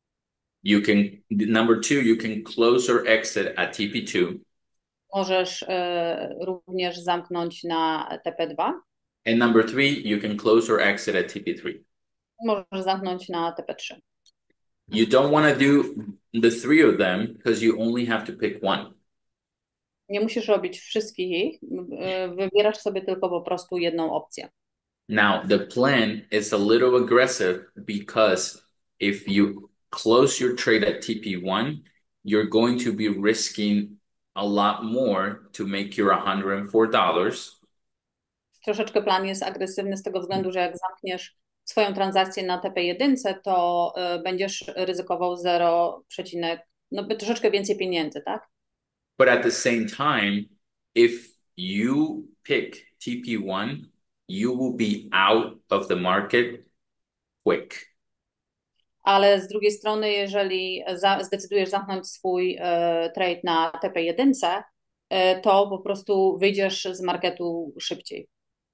Number two, you can close or exit at TP2. Możesz również zamknąć na TP2. And number three, you can close or exit at TP3. Możesz zamknąć na TP3. You don't want to do the three of them because you only have to pick one. Nie musisz robić wszystkich, wybierasz sobie tylko po prostu jedną opcję. Now, the plan is a little aggressive because if you close your trade at TP1, you're going to be risking a lot more to make your $104. Troszeczkę plan jest agresywny z tego względu, że jak zamkniesz swoją transakcję na TP1, to będziesz ryzykował 0, troszeczkę więcej pieniędzy, tak? But at the same time, if you pick TP1, you will be out of the market quick. Ale z drugiej strony, jeżeli zdecydujesz zamknąć swój trade na TP1, to po prostu wyjdziesz z marketu szybciej.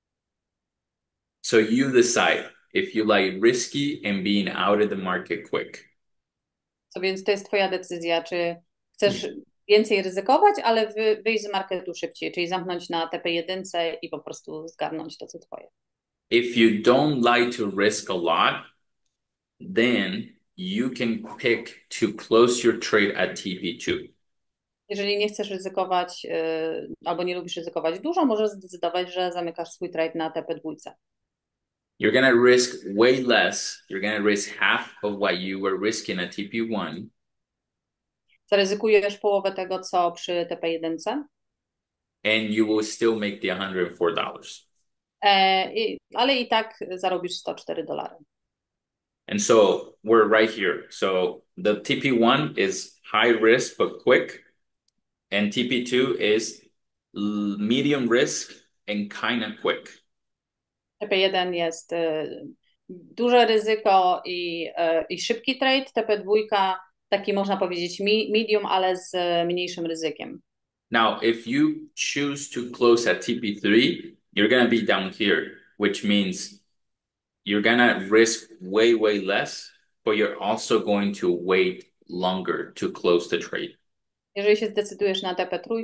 So you decide if you like risky and being out of the market quick. So więc to jest twoja decyzja, czy chcesz więcej ryzykować, ale wyjść z marketu szybciej, czyli zamknąć na TP1 i po prostu zgarnąć to, co twoje. If you don't like to risk a lot, then you can pick to close your trade at TP2. Jeżeli nie chcesz ryzykować albo nie lubisz ryzykować dużo, możesz zdecydować, że zamykasz swój trade na TP2. You're gonna risk way less. You're gonna risk half of what you were risking at TP1. Zaryzykujesz połowę tego, co przy TP1. And you will still make the $104. Ale i tak zarobisz $104. And so we're right here. So the TP1 is high risk but quick, and TP2 is medium risk and kind of quick. TP1 jest duże ryzyko i szybki trade. TP2 taki można powiedzieć medium, ale z mniejszym ryzykiem. Now, if you choose to close at TP3, you're going to be down here, which means you're going to risk way, way less, but you're also going to wait longer to close the trade. Jeżeli się zdecydujesz na TP3,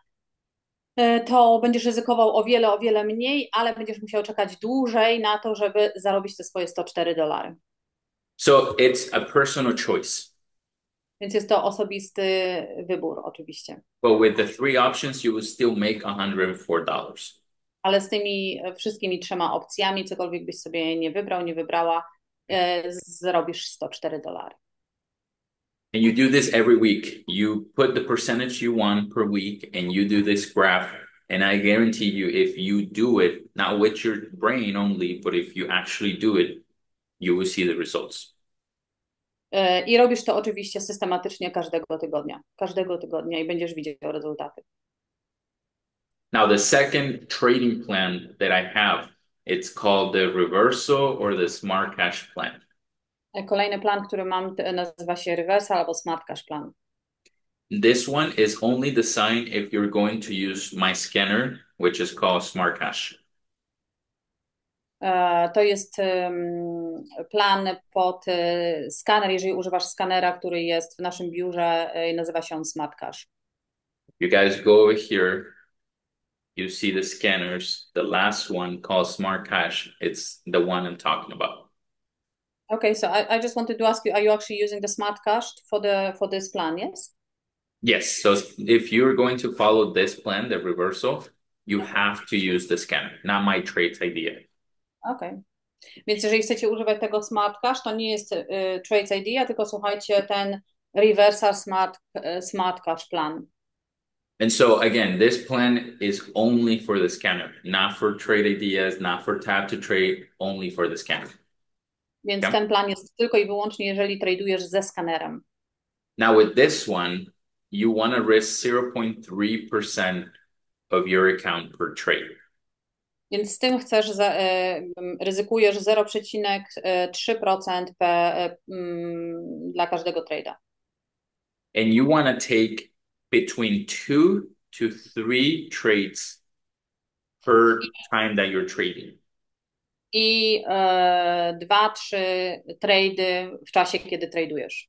to będziesz ryzykował o wiele mniej, ale będziesz musiał czekać dłużej na to, żeby zarobić te swoje $104. So it's a personal choice. Więc jest to osobisty wybór oczywiście. But with the three options, you will still make $104. Ale z tymi wszystkimi 3 opcjami, cokolwiek byś sobie nie wybrał, nie wybrała, zarobisz $104. And you do this every week. You put the percentage you want per week and you do this graph. And I guarantee you, if you do it, not with your brain only, but if you actually do it, you will see the results. I robisz to oczywiście systematycznie każdego tygodnia i będziesz widział rezultaty. Now, the second trading plan that I have, it's called the reversal or the smart cash plan. Kolejny plan, który mam, nazywa się Reversal albo Smart Cash Plan. This one is only designed if you're going to use my scanner, which is called Smart Cash. To jest plan pod skaner, jeżeli używasz skanera, który jest w naszym biurze, nazywa się on Smart Cash. You guys go over here, you see the scanners. The last one called Smart Cash, it's the one I'm talking about. Okay, so I just wanted to ask you, are you actually using the Smart Cash for this plan, yes? Yes, so if you're going to follow this plan, the reversal, you have to use the scanner, not my trades idea. Okay. Więc jeżeli chcecie używać tego Smart Cash, to nie jest Trades Idea, tylko słuchajcie, ten Reversal Smart Cash plan. And so again, this plan is only for the scanner, not for trade ideas, not for tap to trade, only for the scanner. Więc Okay. ten plan jest tylko i wyłącznie, jeżeli tradujesz ze skanerem. Now with this one, you want to risk 0.3% of your account per trade. Więc z tym ryzykujesz 0,3% dla każdego trade'a. And you want to take between 2 to 3 trades per time that you're trading. I 2-3 trade'y w czasie, kiedy tradujesz.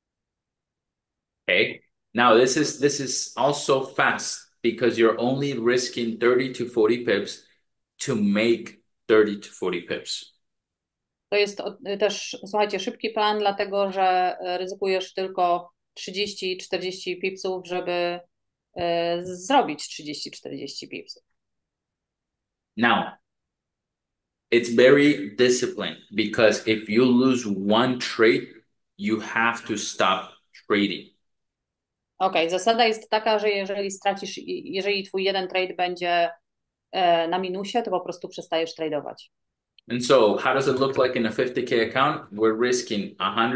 Okay. Now this is also fast because you're only risking 30 to 40 pips to make 30 to 40 pips. To jest też, słuchajcie, szybki plan, dlatego że ryzykujesz tylko 30-40 pipsów, żeby zrobić 30-40 pipsów. Now, it's very disciplined because if you lose one trade, you have to stop trading. Okej, zasada jest taka, że jeżeli twój jeden trade będzie na minusie, to po prostu przestajesz tradować. And so, how does it look like in a 50K account? We're risking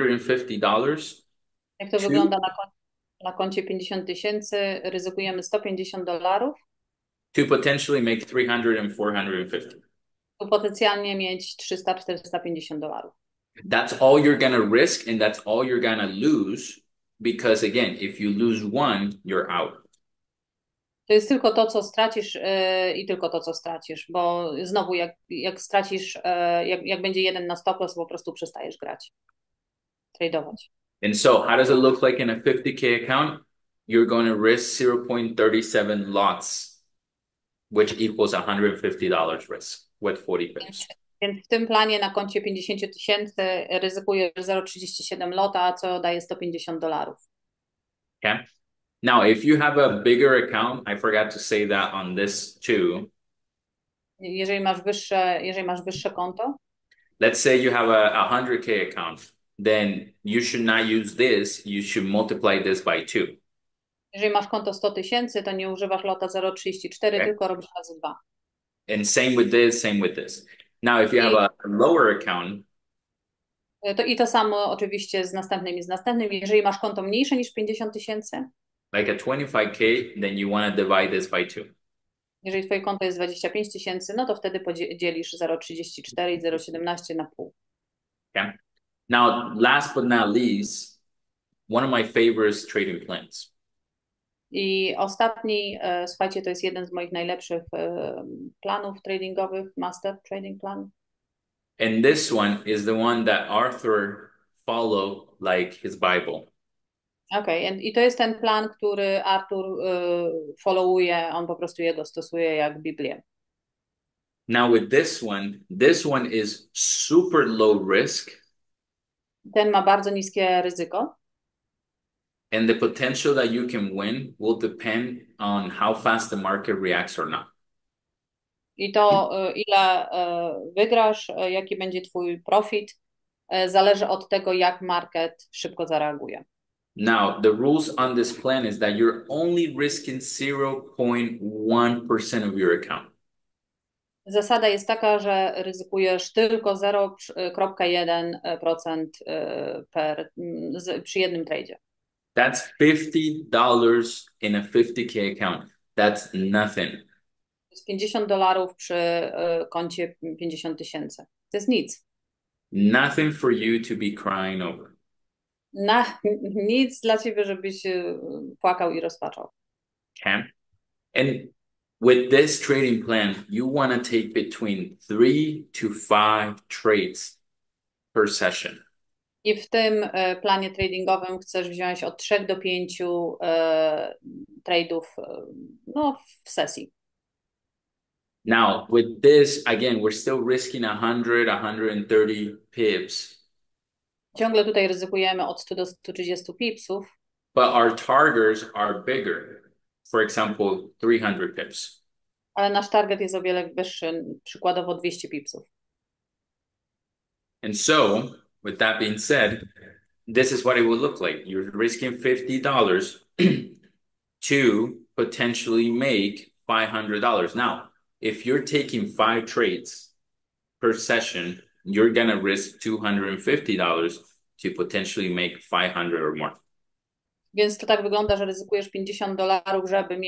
$150. Jak to wygląda na koncie 50 000, ryzykujemy $150, To potentially make 300 and 450. to potencjalnie mieć $300-450. That's all you're gonna risk and that's all you're gonna lose because again, if you lose one, you're out. To jest tylko to, co stracisz i tylko to, co stracisz, bo znowu jak stracisz, jak będzie jeden na stop loss, po prostu przestajesz grać, tradować. And so, how does it look like in a 50K account? You're going to risk 0.37 lots, which equals $150 risk with 40 pips. Więc w tym planie na koncie 50 000 ryzykujesz 0,37 lota, co daje $150. Okay. Now, if you have a bigger account, I forgot to say that on this too. Jeżeli masz wyższe konto, Let's say you have a 100K account, then you should not use this. You should multiply this by 2. jeżeli masz konto 100 000, to nie używasz lota 0,34, Okay. tylko robisz razy 2. And same with this, same with this. Now, if you have a lower account, I to samo oczywiście z następnym. Jeżeli masz konto mniejsze niż 50 000, like a 25K, then you want to divide this by 2. jeżeli twoje konto jest 25 000, no to wtedy dzielisz 0,34 i 0,17 na pół. Okay. Now, last but not least, one of my favorite trading plans. I ostatni, słuchajcie, to jest jeden z moich najlepszych planów tradingowych, Master Trading Plan. And this one is the one that Arthur followed like his Bible. Okej, i to jest ten plan, który Artur followuje, on po prostu jego stosuje jak Biblię. Now with this one is super low risk Ten ma bardzo niskie ryzyko and the potential that you can win will depend on how fast the market reacts or not. i to ile wygrasz, jaki będzie twój profit, zależy od tego, jak market szybko zareaguje. Now, the rules on this plan is that you're only risking 0.1% of your account. Zasada jest taka, że ryzykujesz tylko 0,1% przy jednym tradzie. That's $50 in a 50K account. That's nothing. To jest $50 przy koncie 50 000. To jest nic. Nothing for you to be crying over. Nic dla ciebie, żebyś płakał i rozpaczał. Okay. And with this trading plan, you want to take between 3 to 5 trades per session. I w tym planie tradingowym chcesz wziąć od 3 do 5 trade'ów no, w sesji. Now, with this, again, we're still risking 100, 130 pips, Ciągle tutaj ryzykujemy od 100 do 130 pipsów, but our targets are bigger. For example, 300 pips. ale nasz target jest o wiele wyższy, przykładowo 200 pipsów. And so, with that being said, this is what it would look like. You're risking $50 to potentially make $500. Now, if you're taking 5 trades per session, you're gonna risk $250 to potentially make 500 or more. Więc to tak wygląda, że ryzykujesz $50,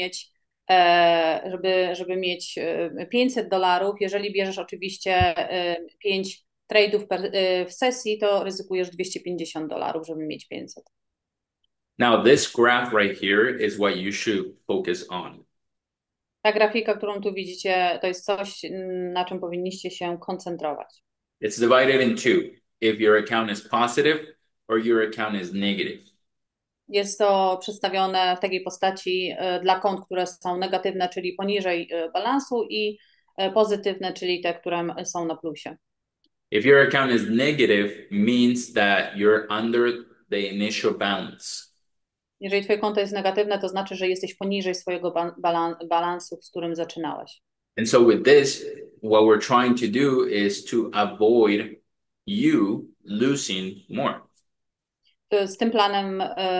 żeby mieć $500. Jeżeli bierzesz oczywiście 5 trade'ów w sesji, to ryzykujesz $250, żeby mieć 500. Now, this graph right here is what you should focus on. Ta grafika, którą tu widzicie, to jest coś, na czym powinniście się koncentrować. It's divided in two. If your account is positive or your account is negative. Jest to przedstawione w takiej postaci dla kont, które są negatywne, czyli poniżej balansu, i pozytywne, czyli te, które są na plusie. If your account is negative, means that you're under the initial balance. Jeżeli twoje konto jest negatywne, to znaczy, że jesteś poniżej swojego balansu, z którym zaczynałeś. And so with this, what we're trying to do is to avoid you losing more. Z tym planem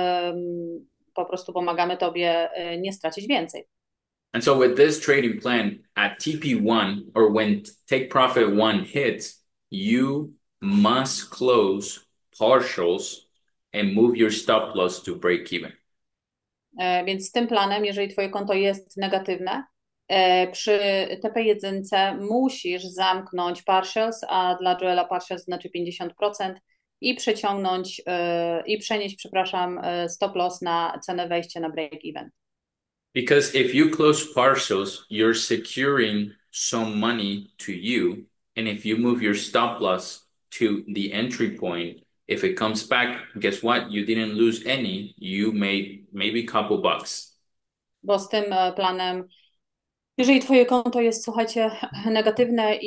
po prostu pomagamy tobie nie stracić więcej. And so with this trading plan at TP1 or when take profit one hits, you must close partials and move your stop loss to break even. Więc z tym planem, jeżeli twoje konto jest negatywne, przy TP1 musisz zamknąć partials, a dla Joela partials znaczy 50%, i przeciągnąć i przenieść, przepraszam, stop loss na cenę wejścia na break even. Because if you close partials, you're securing some money to you. And if you move your stop loss to the entry point, if it comes back, guess what? You didn't lose any. You made maybe a couple bucks. Bo z tym planem, jeżeli twoje konto jest, słuchajcie, negatywne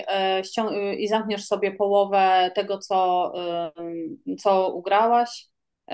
i zamkniesz sobie połowę tego, co ugrałaś,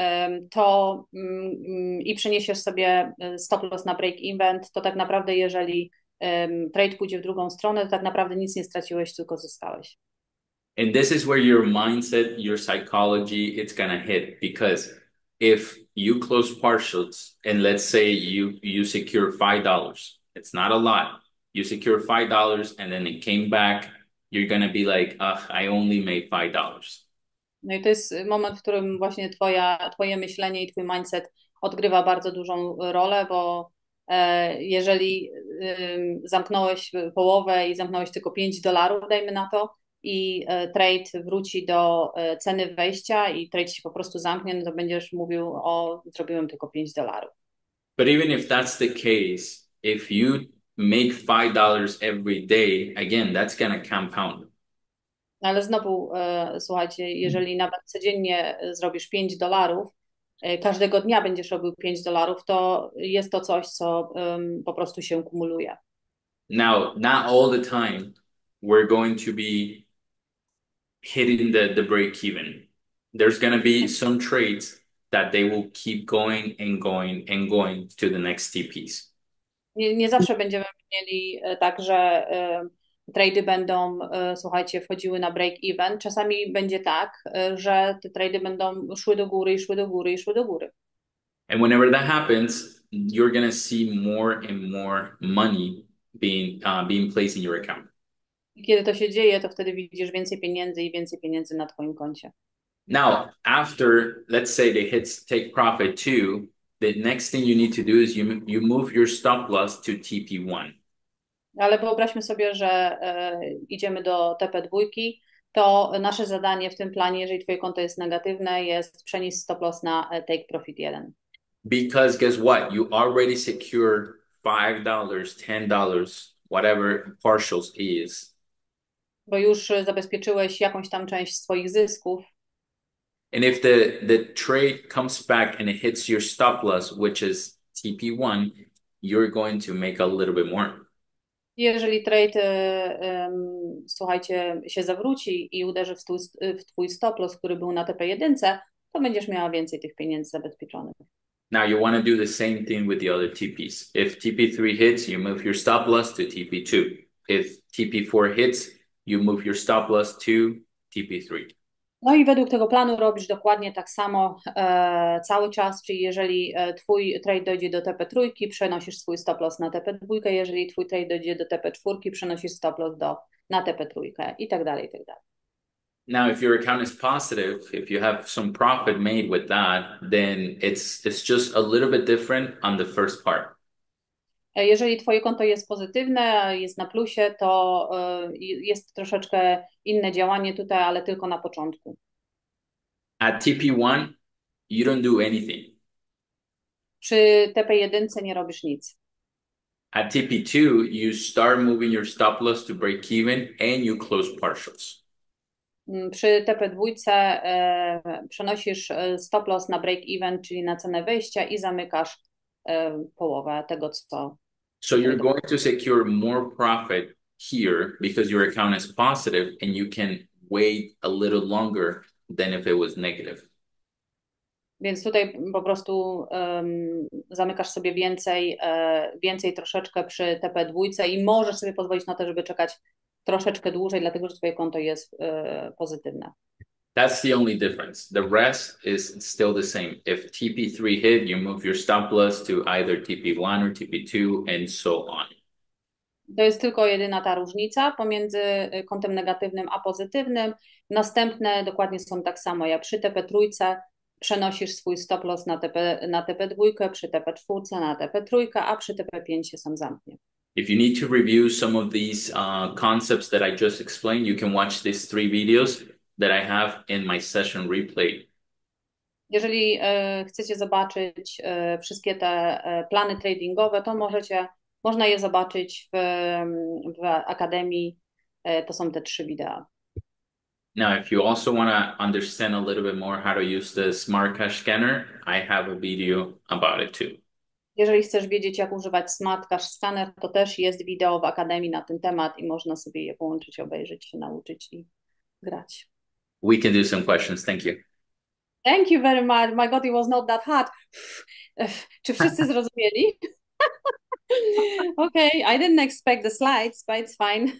to i przeniesiesz sobie stop loss na break even, to tak naprawdę, jeżeli trade pójdzie w drugą stronę, to tak naprawdę nic nie straciłeś, tylko zyskałeś. And this is where your mindset, your psychology, it's gonna hit. Because if you close partials and let's say you secure $5, it's not a lot. You secure $5 and then it came back, you're gonna be like, I only made $5. No i to jest moment, w którym właśnie twoje myślenie i twój mindset odgrywa bardzo dużą rolę, bo jeżeli zamknąłeś połowę i zamknąłeś tylko $5, dajmy na to, i trade wróci do ceny wejścia i trade się po prostu zamknie, no to będziesz mówił, zrobiłem tylko $5. But even if that's the case, if you make $5 every day, again, that's gonna compound. Ale znowu, słuchajcie, jeżeli nawet codziennie zrobisz $5, każdego dnia będziesz robił $5, to jest to coś, co po prostu się kumuluje. Now, not all the time we're going to be hitting the break even. There's going to be some trades that they will keep going and going and going to the next TPs. Nie zawsze będziemy mieli tak, że trady będą, słuchajcie, wchodziły na break even. Czasami będzie tak, że te trady będą szły do góry i szły do góry i szły do góry. And whenever that happens, you're going to see more and more money being placed in your account. I kiedy to się dzieje, to wtedy widzisz więcej pieniędzy i więcej pieniędzy na twoim koncie. Now, after let's say the hits take profit two, the next thing you need to do is you move your stop loss to TP1. Ale wyobraźmy sobie, że idziemy do TP2, to nasze zadanie w tym planie, jeżeli twoje konto jest negatywne, jest przenieść stop loss na take profit 1. Because guess what? You already secured $5, $10, whatever partials is. Bo już zabezpieczyłeś jakąś tam część swoich zysków. And if the trade comes back and it hits your stop loss, which is TP1, you're going to make a little bit more. Jeżeli trade, słuchajcie, się zawróci i uderzy w twój stop loss, który był na TP1, to będziesz miała więcej tych pieniędzy zabezpieczonych. Now you want to do the same thing with the other TPs. If TP3 hits, you move your stop loss to TP2. If TP4 hits, you move your stop loss to TP3. No i według tego planu robisz dokładnie tak samo cały czas, czyli jeżeli twój trade dojdzie do TP3, przenosisz swój stop loss na TP2, jeżeli twój trade dojdzie do TP4, przenosisz stop loss na TP3 i tak dalej, i tak dalej. Now, if your account is positive, if you have some profit made with that, then it's just a little bit different on the first part. Jeżeli twoje konto jest pozytywne, jest na plusie, to jest troszeczkę inne działanie tutaj, ale tylko na początku. At TP1, you don't do anything. Przy TP1 nie robisz nic. At TP2, you start moving your stop loss to break even and you close partials. Przy TP2 przenosisz stop loss na break even, czyli na cenę wejścia i zamykasz połowę tego, co... So you're going to secure more profit here because your account is positive and you can wait a little longer than if it was negative. Więc tutaj po prostu zamykasz sobie więcej troszeczkę przy TP2 i możesz sobie pozwolić na to, żeby czekać troszeczkę dłużej, dlatego że twoje konto jest pozytywne. That's the only difference. The rest is still the same. If TP3 hit, you move your stop loss to either TP1 or TP2 and so on. To jest tylko jedyna ta różnica pomiędzy kontem negatywnym a pozytywnym. Następne dokładnie są tak samo jak przy TP3 przenosisz swój stop loss na TP2, przy TP4 na TP3, a przy TP5 się sam zamknie. If you need to review some of these concepts that I just explained, you can watch these 3 videos that I have in my session replay. Jeżeli chcecie zobaczyć wszystkie te plany tradingowe, to można je zobaczyć w Akademii. To są te 3 wideo. Now, if you also want to understand a little bit more how to use the Smart Cash Scanner, I have a video about it too. Jeżeli chcesz wiedzieć, jak używać Smart Cash Scanner, to też jest wideo w Akademii na ten temat i można sobie je połączyć, obejrzeć, się nauczyć i grać. We can do some questions. Thank you. Thank you very much. My God, it was not that hard. Czy wszyscy zrozumieli? Okay, I didn't expect the slides, but it's fine.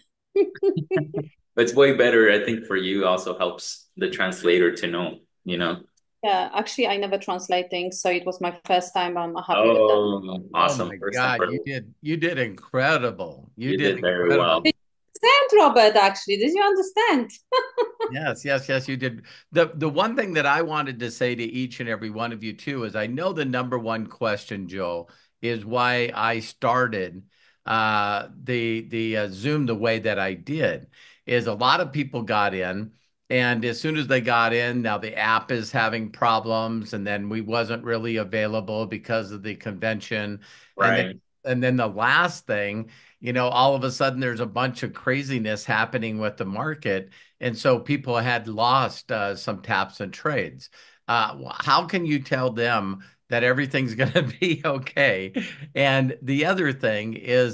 But it's way better, I think, for you also helps the translator to know, you know. Yeah, actually, I never translate things, so it was my first time. I'm happy with that. Oh, awesome. Oh my First time God, for- you did incredible. You did very well. Understand, Robert, actually. Did you understand? Yes, you did. The one thing that I wanted to say to each and every one of you too is I know the number one question, Joe, is why I started the Zoom the way that I did. Is a lot of people got in, and as soon as they got in, now the app is having problems, and then we wasn't really available because of the convention. Right. And then the last thing, you know, all of a sudden there's a bunch of craziness happening with the market. And so people had lost some taps and trades. How can you tell them that everything's going to be okay? And the other thing is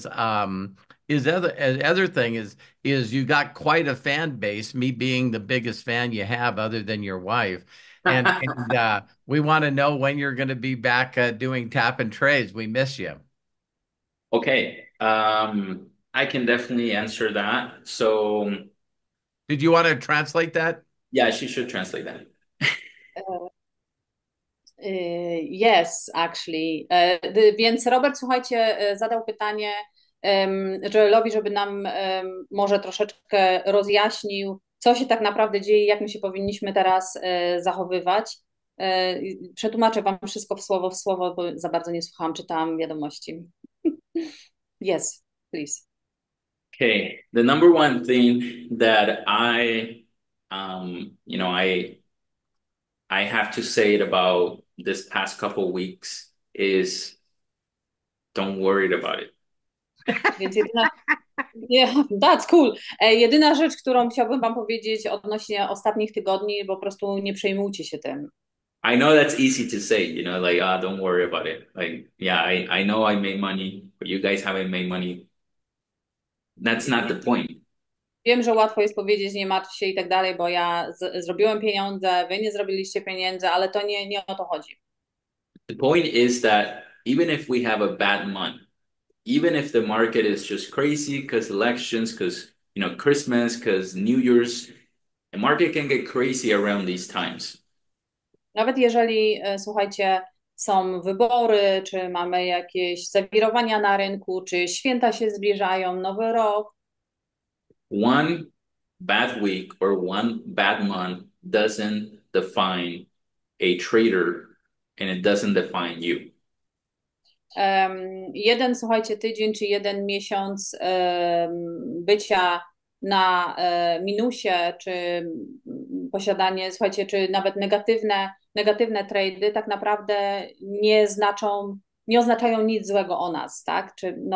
you got quite a fan base, me being the biggest fan you have other than your wife. And we want to know when you're going to be back doing tap and trades. We miss you. Okay. I can definitely answer that. So, Did you want to translate that? yeah, she should translate that. Yes, actually. Więc Robert, słuchajcie, zadał pytanie, Joelowi, żeby nam może troszeczkę rozjaśnił, co się tak naprawdę dzieje, jak my się powinniśmy teraz zachowywać. Przetłumaczę wam wszystko w słowo, bo za bardzo nie słuchałam, czytałam wiadomości. Yes, please. Okay, the number one thing that I have to say it about this past couple weeks is don't worry about it. Więc yeah, that's cool. Jedyna rzecz, którą chciałbym wam powiedzieć odnośnie ostatnich tygodni, po prostu nie przejmujcie się tym. I know that's easy to say, like, don't worry about it. Like, yeah, I know I made money, but you guys haven't made money. That's not the point. Wiem, że łatwo jest powiedzieć, nie martw się i tak dalej, bo ja zrobiłem pieniądze, wy nie zrobiliście pieniędzy, ale to nie o to chodzi. The point is that even if we have a bad month, even if the market is just crazy because elections, because Christmas, because New Year's, the market can get crazy around these times. Nawet jeżeli, słuchajcie, są wybory, czy mamy jakieś zawirowania na rynku, czy święta się zbliżają, Nowy Rok. One bad week or one bad month doesn't define a trader and it doesn't define you. Jeden, słuchajcie, tydzień czy jeden miesiąc bycia na minusie, czy posiadanie, słuchajcie, czy nawet negatywne trady tak naprawdę nie oznaczają nic złego o nas, tak?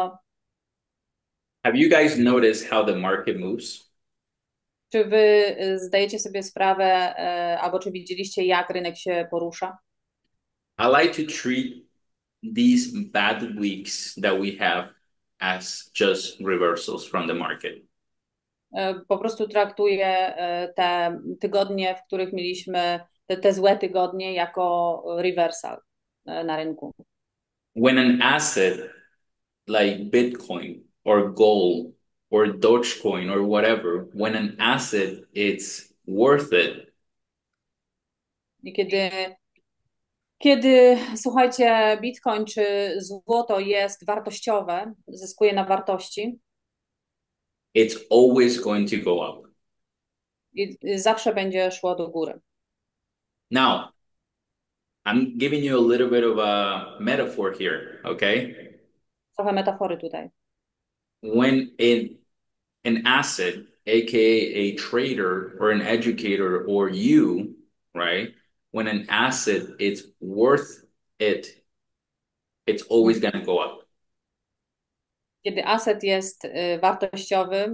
Have you guys noticed how the market moves? Czy wy zdajecie sobie sprawę, albo czy widzieliście, jak rynek się porusza? I like to treat these bad weeks that we have as just reversals from the market. Po prostu traktuję te tygodnie, w których mieliśmy te złe tygodnie, jako reversal na rynku. When an asset like Bitcoin or gold or Dogecoin or whatever, when an asset it's worth it. I kiedy słuchajcie, Bitcoin czy złoto jest wartościowe, zyskuje na wartości, it's always going to go up. i zawsze będzie szło do góry. Now, I'm giving you a little bit of a metaphor here, okay? Trochę metafory tutaj. When an asset, aka a trader or an educator or you, right? When an asset it's worth it, it's always going to go up. Kiedy aset jest wartościowy,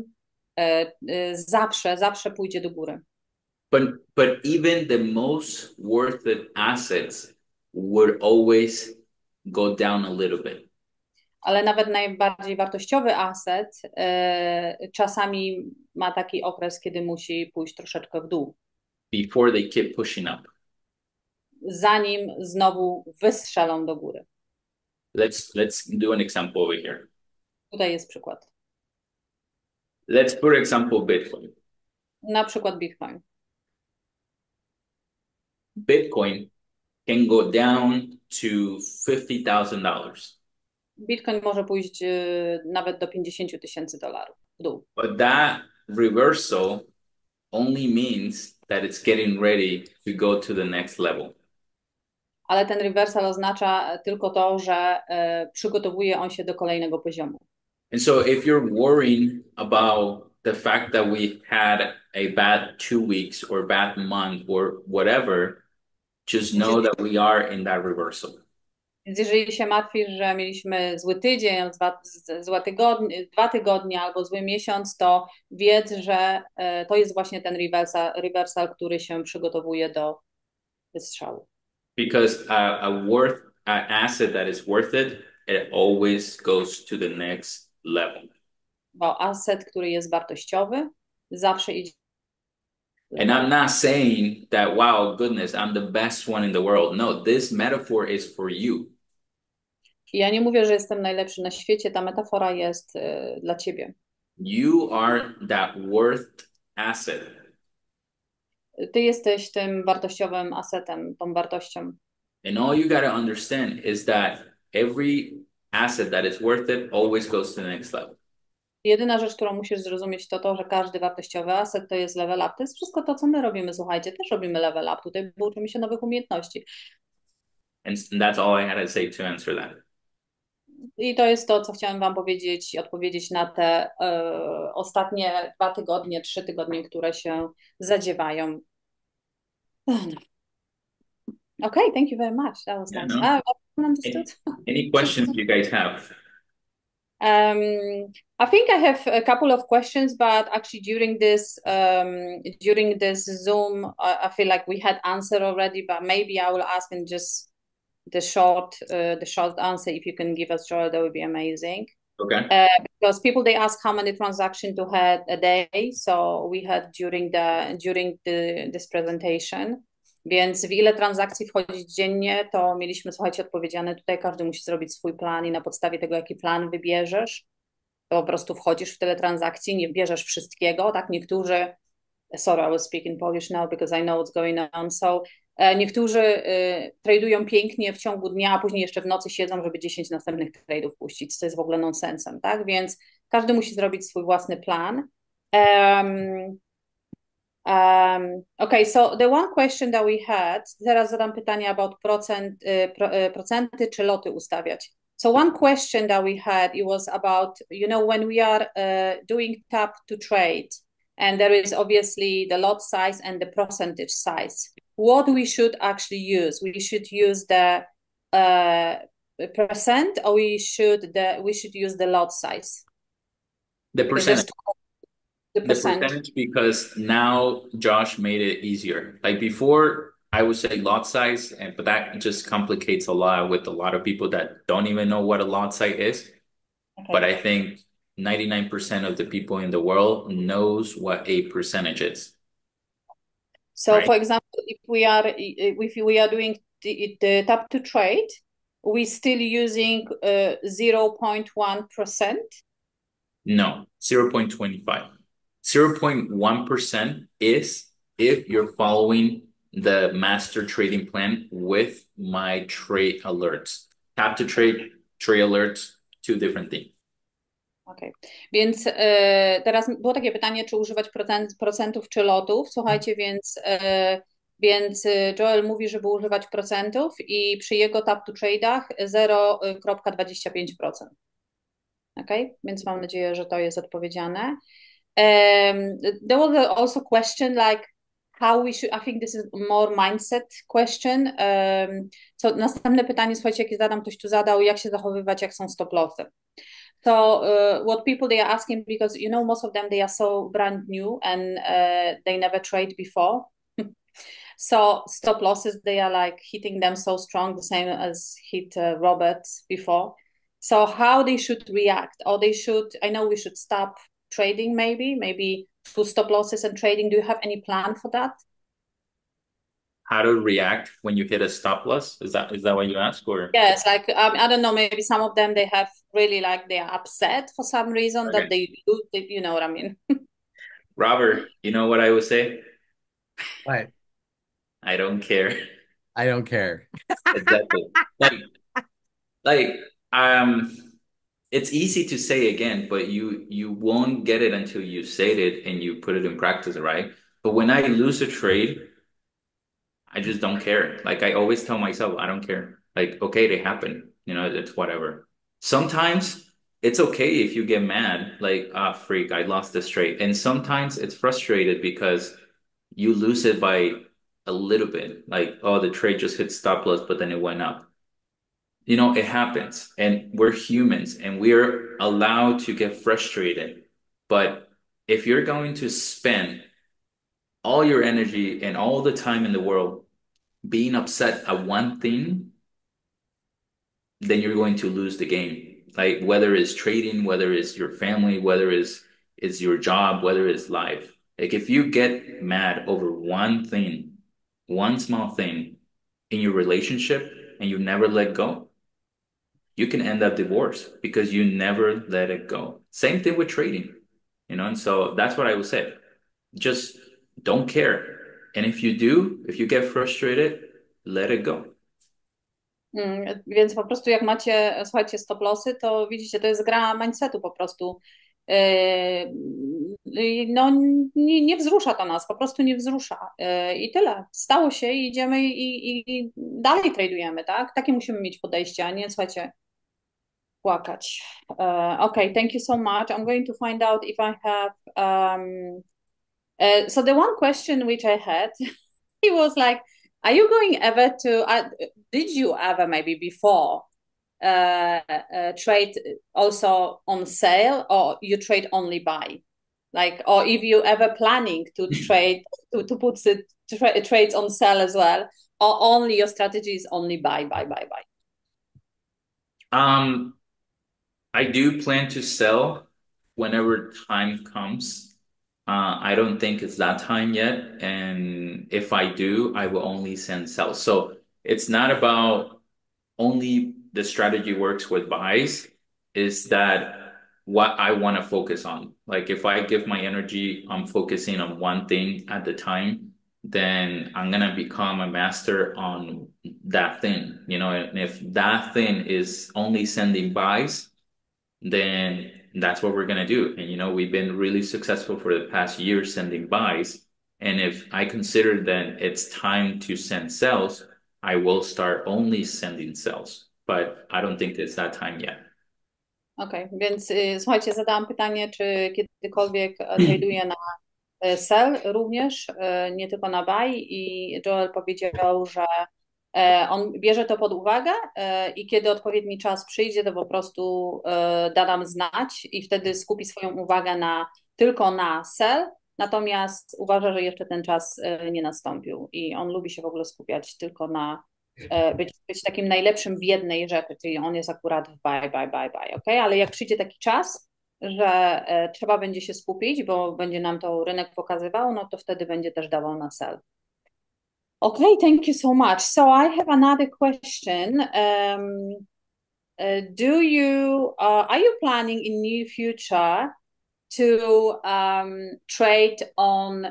zawsze pójdzie do góry. But even the most worth it assets would always go down a little bit. Ale nawet najbardziej wartościowy aset czasami ma taki okres, kiedy musi pójść troszeczkę w dół. Before they keep pushing up. Zanim znowu wystrzelą do góry. Let's do an example over here. Tutaj jest przykład. Let's for example Bitcoin. Na przykład Bitcoin. Bitcoin can go down to $50,000. Bitcoin może pójść nawet do $50,000 w dół. But that reversal only means that it's getting ready to go to the next level. Ale ten reversal oznacza tylko to, że przygotowuje on się do kolejnego poziomu. And so if you're worrying about the fact that we had a bad 2 weeks or bad month or whatever, just know that we are in that reversal. Więc jeżeli się martwisz, że mieliśmy zły tydzień, dwa tygodnie albo zły miesiąc, to wiedz, że to jest właśnie ten reversal, który się przygotowuje do wystrzału. Because an asset that is worth it always goes to the next level. Bo aset, który jest wartościowy, zawsze idzie. And I'm not saying that, wow, goodness, I'm the best one in the world. No, this metaphor is for you. Ja nie mówię, że jestem najlepszy na świecie, ta metafora jest dla ciebie. You are that worth asset. Ty jesteś tym wartościowym asetem, tą wartością. And all you got to understand is that every asset that is worth it always goes to the next level. Jedyna rzecz, którą musisz zrozumieć, to to, że każdy wartościowy asset to jest level up. To jest wszystko to, co my robimy, słuchajcie, też robimy level up. Tutaj uczymy się nowych umiejętności. And that's all I had to say to answer that. I to jest to, co chciałem Wam powiedzieć, odpowiedzieć na te ostatnie 2 tygodnie, 3 tygodnie, które się zadziewają. Okay, thank you very much. That was nice. No. Understood. Any questions you guys have? I think I have a couple of questions, but actually during this Zoom, I feel like we had answer already, but maybe I will ask in just the short answer. If you can give us, Joel, that would be amazing. Okay. Because people they ask how many transactions to have a day, so we had during this presentation. Więc w ile transakcji wchodzić dziennie, to mieliśmy, słuchajcie, odpowiedziane tutaj, każdy musi zrobić swój plan i na podstawie tego, jaki plan wybierzesz, to po prostu wchodzisz w tyle transakcji, nie bierzesz wszystkiego, tak? Niektórzy, sorry, I will speak in Polish now because I know what's going on, so niektórzy tradują pięknie w ciągu dnia, a później jeszcze w nocy siedzą, żeby 10 następnych trade'ów puścić, co jest w ogóle nonsensem, tak? Więc każdy musi zrobić swój własny plan. Okay, so the one question that we had, teraz zadam pytanie about procenty czy loty ustawiać. So one question that we had, it was about, when we are doing tap to trade, and there is obviously the lot size and the percentage size. What we should actually use? We should use the percent, or we should use the lot size. The percentage. The percentage because now Josh made it easier. Like before, I would say lot size, but that just complicates a lot with a lot of people that don't even know what a lot size is. Okay. But I think 99% of the people in the world knows what a percentage is. So, right? For example, if we are doing the tap to trade, we still using 0.1%? No, 0.25. 0.1% is if you're following the master trading plan with my trade alerts. Tap to trade, trade alerts, two different things. Okej, więc teraz było takie pytanie, czy używać procentów czy lotów. Słuchajcie, więc Joel mówi, żeby używać procentów i przy jego tap to trade'ach 0,25%. Okej, więc mam nadzieję, że to jest odpowiedziane. There was also a question like how we should, I think this is more mindset question. So następne pytanie, słuchajcie, jakie zadam, ktoś tu zadał, jak się zachowywać, jak są stop lossy. So what people they are asking, because most of them they are so brand new and they never trade before. So stop losses, they are like hitting them so strong, the same as hit Roberts before. So how they should react, or I know we should stop trading maybe to stop losses and trading. Do you have any plan for that? How to react when you hit a stop loss? Is that what you ask, or? Yes, like I don't know, maybe some of them they have really like they are upset for some reason that they do, you know what I mean? Robert, you know what I would say? What? I don't care. I don't care. Exactly. It's easy to say again, but you won't get it until you say it and you put it in practice, right? But when I lose a trade, I just don't care. Like I always tell myself, I don't care. Like, okay, they happen. It's whatever. Sometimes it's okay if you get mad, like, freak, I lost this trade. And sometimes it's frustrated because you lose it by a little bit. Like, oh, the trade just hit stop loss, but then it went up. It happens, and we're humans and we're allowed to get frustrated. But if you're going to spend all your energy and all the time in the world being upset at one thing, then you're going to lose the game. Like whether it's trading, whether it's your family, whether it's your job, whether it's life. Like if you get mad over one thing, one small thing in your relationship and you never let go, you can end up divorced because you never let it go. Same thing with trading, and so that's what I would say. Just don't care. And if you get frustrated, let it go. Więc po prostu jak macie, słuchajcie, stop lossy, to widzicie, to jest gra mindsetu po prostu. No nie wzrusza to nas, po prostu nie wzrusza. I tyle. Stało się i idziemy i dalej tradujemy, tak? Takie musimy mieć podejście, a nie, słuchajcie, płakać. Okay, thank you so much. I'm going to find out if I have so the one question which I had, it was like, are you going ever to, did you ever maybe before trade also on sale, or you trade only buy? Like, or if you ever planning to trade, to put the trades on sell as well, or only your strategy is only buy. I do plan to sell whenever time comes. I don't think it's that time yet. And if I do, I will only send sell. So it's not about only the strategy works with buys, is that what I want to focus on. Like if I give my energy, I'm focusing on one thing at the time, then I'm gonna become a master on that thing, you know, and if that thing is only sending buys, then that's what we're going to do. And, you know, we've been really successful for the past year sending buys. And if I consider that it's time to send sells, I will start only sending sells. But I don't think it's that time yet. Okej, więc słuchajcie, zadałam pytanie, czy kiedykolwiek traduję na sell również, nie tylko na buy, i Joel powiedział, że on bierze to pod uwagę i kiedy odpowiedni czas przyjdzie, to po prostu da nam znać i wtedy skupi swoją uwagę tylko na sell, natomiast uważa, że jeszcze ten czas nie nastąpił i on lubi się w ogóle skupiać tylko na być takim najlepszym w jednej rzeczy, czyli on jest akurat w buy, okay? Ale jak przyjdzie taki czas, że trzeba będzie się skupić, bo będzie nam to rynek pokazywał, no to wtedy będzie też dawał na sell. Okay, thank you so much. So I have another question. Are you planning in near future to trade on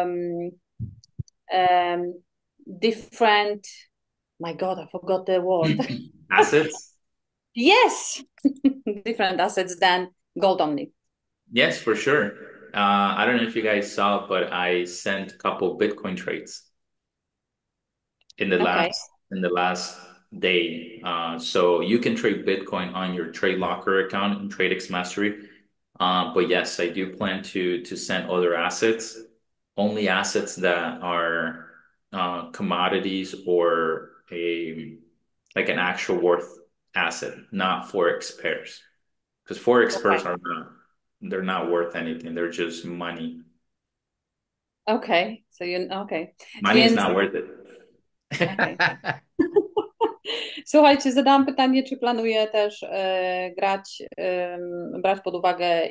different, my God, I forgot the word. Assets? Yes, different assets than gold only. Yes, for sure. I don't know if you guys saw, but I sent a couple Bitcoin trades in the last day. So you can trade Bitcoin on your Trade Locker account in TradeX Mastery. But yes, I do plan to send other assets, only assets that are commodities or like an actual worth asset, not Forex pairs. Because Forex pairs they're not worth anything. They're just money. Okay, Money is not worth it. Okay. Słuchajcie, zadałam pytanie, czy planuję też brać pod uwagę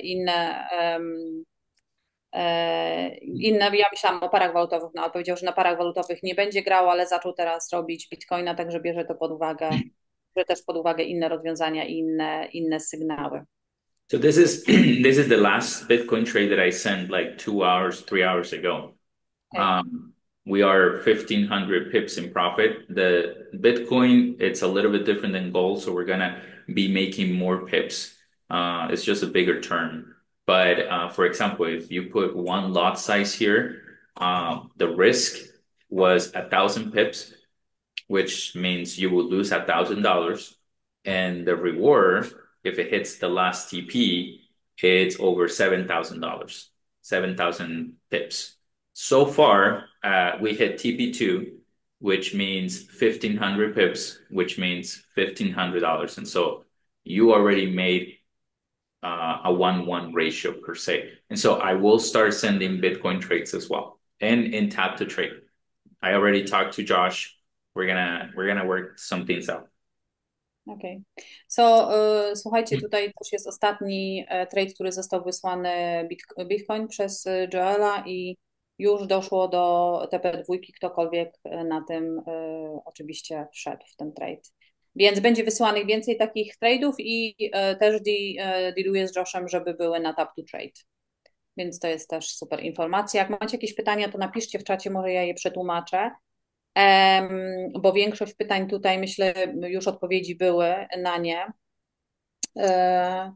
ja myślałam o parach walutowych, no ale powiedział, że na parach walutowych nie będzie grał, ale zaczął teraz robić Bitcoina, także bierze to pod uwagę, bierze też pod uwagę inne rozwiązania i inne sygnały. So this is the last Bitcoin trade that I sent like 2 hours, 3 hours ago. Okay. We are 1,500 pips in profit. The Bitcoin, it's a little bit different than gold, so we're gonna be making more pips. It's just a bigger term. But for example, if you put one lot size here, the risk was 1,000 pips, which means you will lose $1,000, and the reward, if it hits the last TP, it's over $7,000, 7,000 pips. So far, we hit TP2, which means 1,500 pips, which means $1,500. And so you already made a 1-1 ratio per se. And so I will start sending Bitcoin trades as well and in tap to trade. I already talked to Josh. We're gonna work some things out. Okay. So, słuchajcie, tutaj też jest ostatni trade, który został wysłany Bitcoin przez Joela i już doszło do TP2, ktokolwiek na tym oczywiście wszedł w ten trade. Więc będzie wysyłanych więcej takich trade'ów i też dealuję z Joshem, żeby były na tap to trade. Więc to jest też super informacja. Jak macie jakieś pytania, to napiszcie w czacie, może ja je przetłumaczę. Bo większość pytań tutaj, myślę, już odpowiedzi były na nie. E,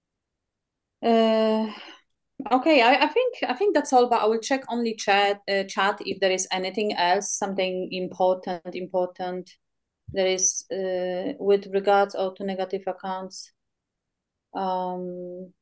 e, Okay, I think that's all, but I will check only chat if there is anything else, something important there is with regards to negative accounts. Um,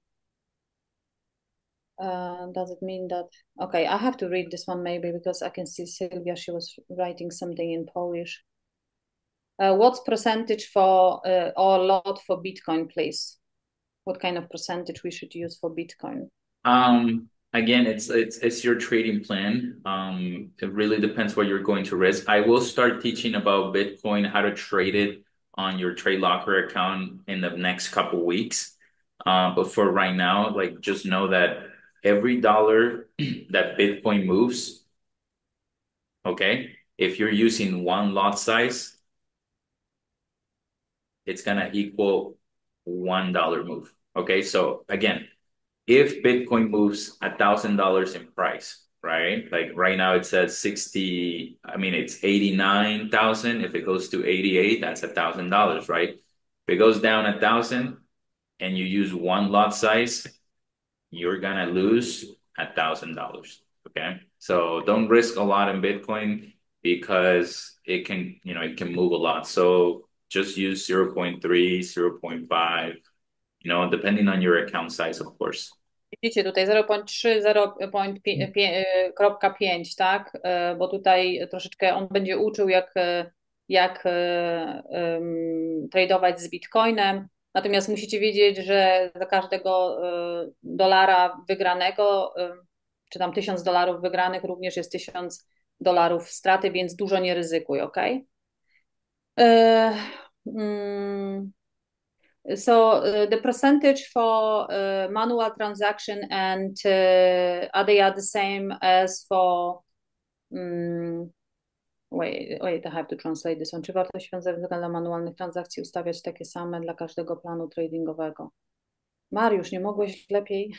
does it mean that? Okay, I have to read this one maybe because I can see Sylvia, she was writing something in Polish. What's percentage for or lot for Bitcoin, please? What kind of percentage we should use for Bitcoin? Again, it's your trading plan. It really depends what you're going to risk. I will start teaching about Bitcoin, how to trade it on your Trade Locker account in the next couple weeks. But for right now, like just know that every dollar that Bitcoin moves, okay, if you're using one lot size, it's gonna equal $1 move. Okay, so again, if Bitcoin moves $1,000 in price, right? Like right now it says 60, I mean it's 89,000. If it goes to 88, that's $1,000, right? If it goes down 1,000 and you use one lot size, you're gonna lose $1,000. Okay. So don't risk a lot in Bitcoin because it can, it can move a lot. So just use 0.3, 0.5, depending on your account size, of course. Widzicie tutaj 0,3, 0,5, tak? Bo tutaj troszeczkę on będzie uczył, jak tradować z Bitcoinem. Natomiast musicie wiedzieć, że za każdego dolara wygranego, czy tam $1000 wygranych, również jest $1000 straty, więc dużo nie ryzykuj, ok? So the percentage for manual transaction and are they the same as for wait, I have to translate this one. Czy warto świąt dla manualnych transakcji ustawiać takie same dla każdego planu tradingowego? Mariusz, nie mogłeś lepiej?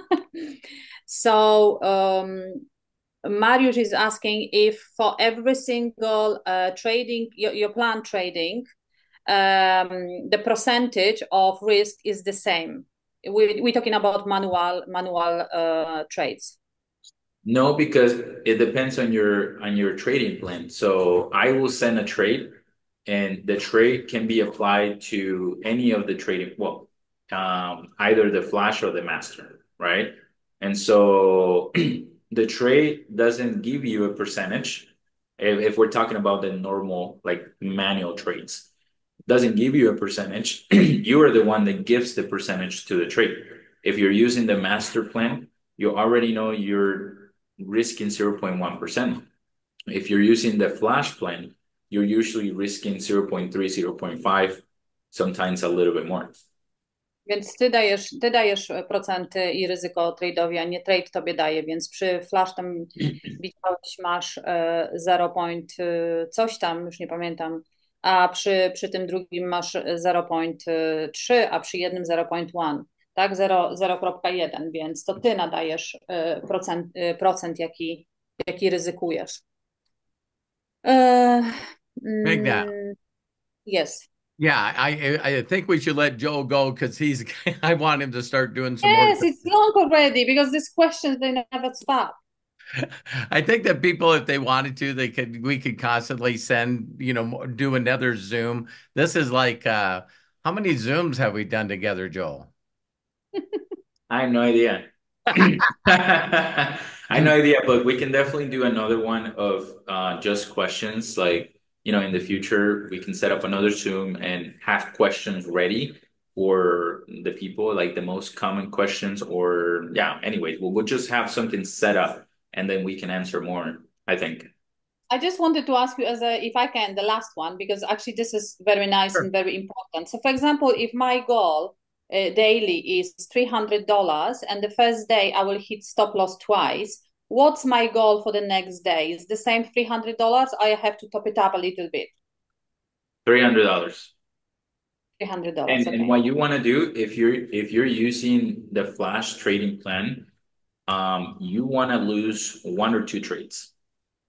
So Mariusz is asking if for every single trading, your plan trading, the percentage of risk is the same. We're talking about manual trades. No, because it depends on your trading plan. So I will send a trade, and the trade can be applied to any of the trading, well, either the flash or the master, right? And so the trade doesn't give you a percentage. If we're talking about the normal, like manual trades, doesn't give you a percentage. You are the one that gives the percentage to the trade. If you're using the master plan, you already know you're risking 0.1%. If you're using the flash plan, you're usually risking 0.3, 0.5, sometimes a little bit more. Więc ty dajesz procenty i ryzyko trade'owi, a nie trade tobie daje, więc przy flash tam widziałeś, masz 0, coś tam, już nie pamiętam, a przy tym drugim masz 0,3, a przy jednym 0,1, tak? 0,1, więc to ty nadajesz procent jaki ryzykujesz. Make that. Yes. Yeah, I think we should let Joel go because I want him to start doing some more. Yes, it's long already because these questions, they never stop. I think that people, if they wanted to, we could constantly do another Zoom. This is like, how many Zooms have we done together, Joel? I have no idea. I have no idea, but we can definitely do another one of just questions. Like, in the future, we can set up another Zoom and have questions ready for the people, like the most common questions, or yeah, anyways, we'll just have something set up and then we can answer more, I think. I just wanted to ask you if I can, the last one, because actually this is very nice Sure. and very important. So for example, if my goal daily is $300 and the first day I will hit stop loss twice, what's my goal for the next day? Is the same $300? I have to top it up a little bit. $300. $300. Okay. And what you want to do if you're using the flash trading plan, you want to lose one or two trades.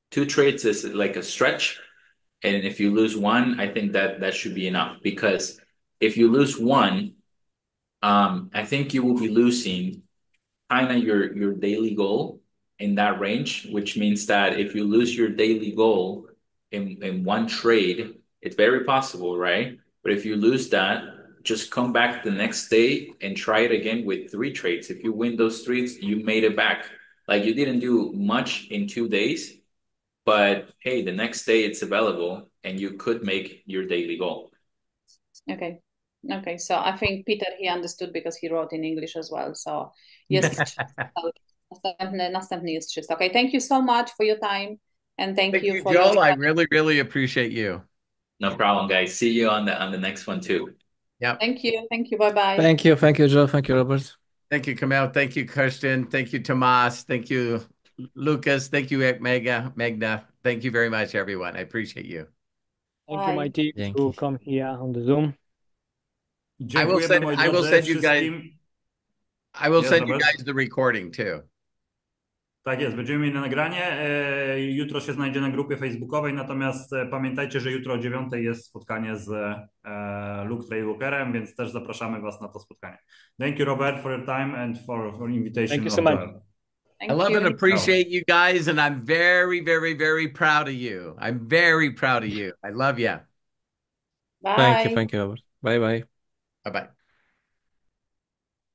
Two trades is like a stretch. And if you lose one, I think that that should be enough because if you lose one, I think you will be losing kind of your daily goal in that range, which means that if you lose your daily goal in one trade, it's very possible, right? But if you lose that, just come back the next day and try it again with three trades. If you win those trades, you made it back. Like you didn't do much in 2 days, but hey, the next day it's available and you could make your daily goal. Okay. Okay, so I think Peter, he understood because he wrote in English as well. So jest 300. Następny jest 300. Okay, thank you so much for your time and thank Thank you you, for your Joel. I really, really appreciate you. No problem, guys. See you on the next one too. Yep. Thank you. Thank you. Bye-bye. Thank you, Joe. Thank you, Robert. Thank you, Kamel. Thank you, Kirsten. Thank you, Tomas. Thank you, Lucas. Thank you, Magda. Thank you very much, everyone. I appreciate you. Thank you, my Bye. team, Dzięki. to come here on the Zoom. Dziękujemy, moi I will drodzy, send you guys. wszystkim. I will Yes, send you Robert. guys the recording too. Tak jest, będziemy mieli nagranie. Jutro się znajdzie na grupie facebookowej, natomiast pamiętajcie, że jutro o 9:00 jest spotkanie z Luke Trailwalkerem, więc też zapraszamy Was na to spotkanie. Thank you, Robert, for your time and for invitation. Thank you so of much. Joel. Thank I love you. and appreciate you guys, and I'm very, very, very proud of you. I'm very proud of you. I love you. Bye. Thank you, Robert. Bye bye. Bye bye.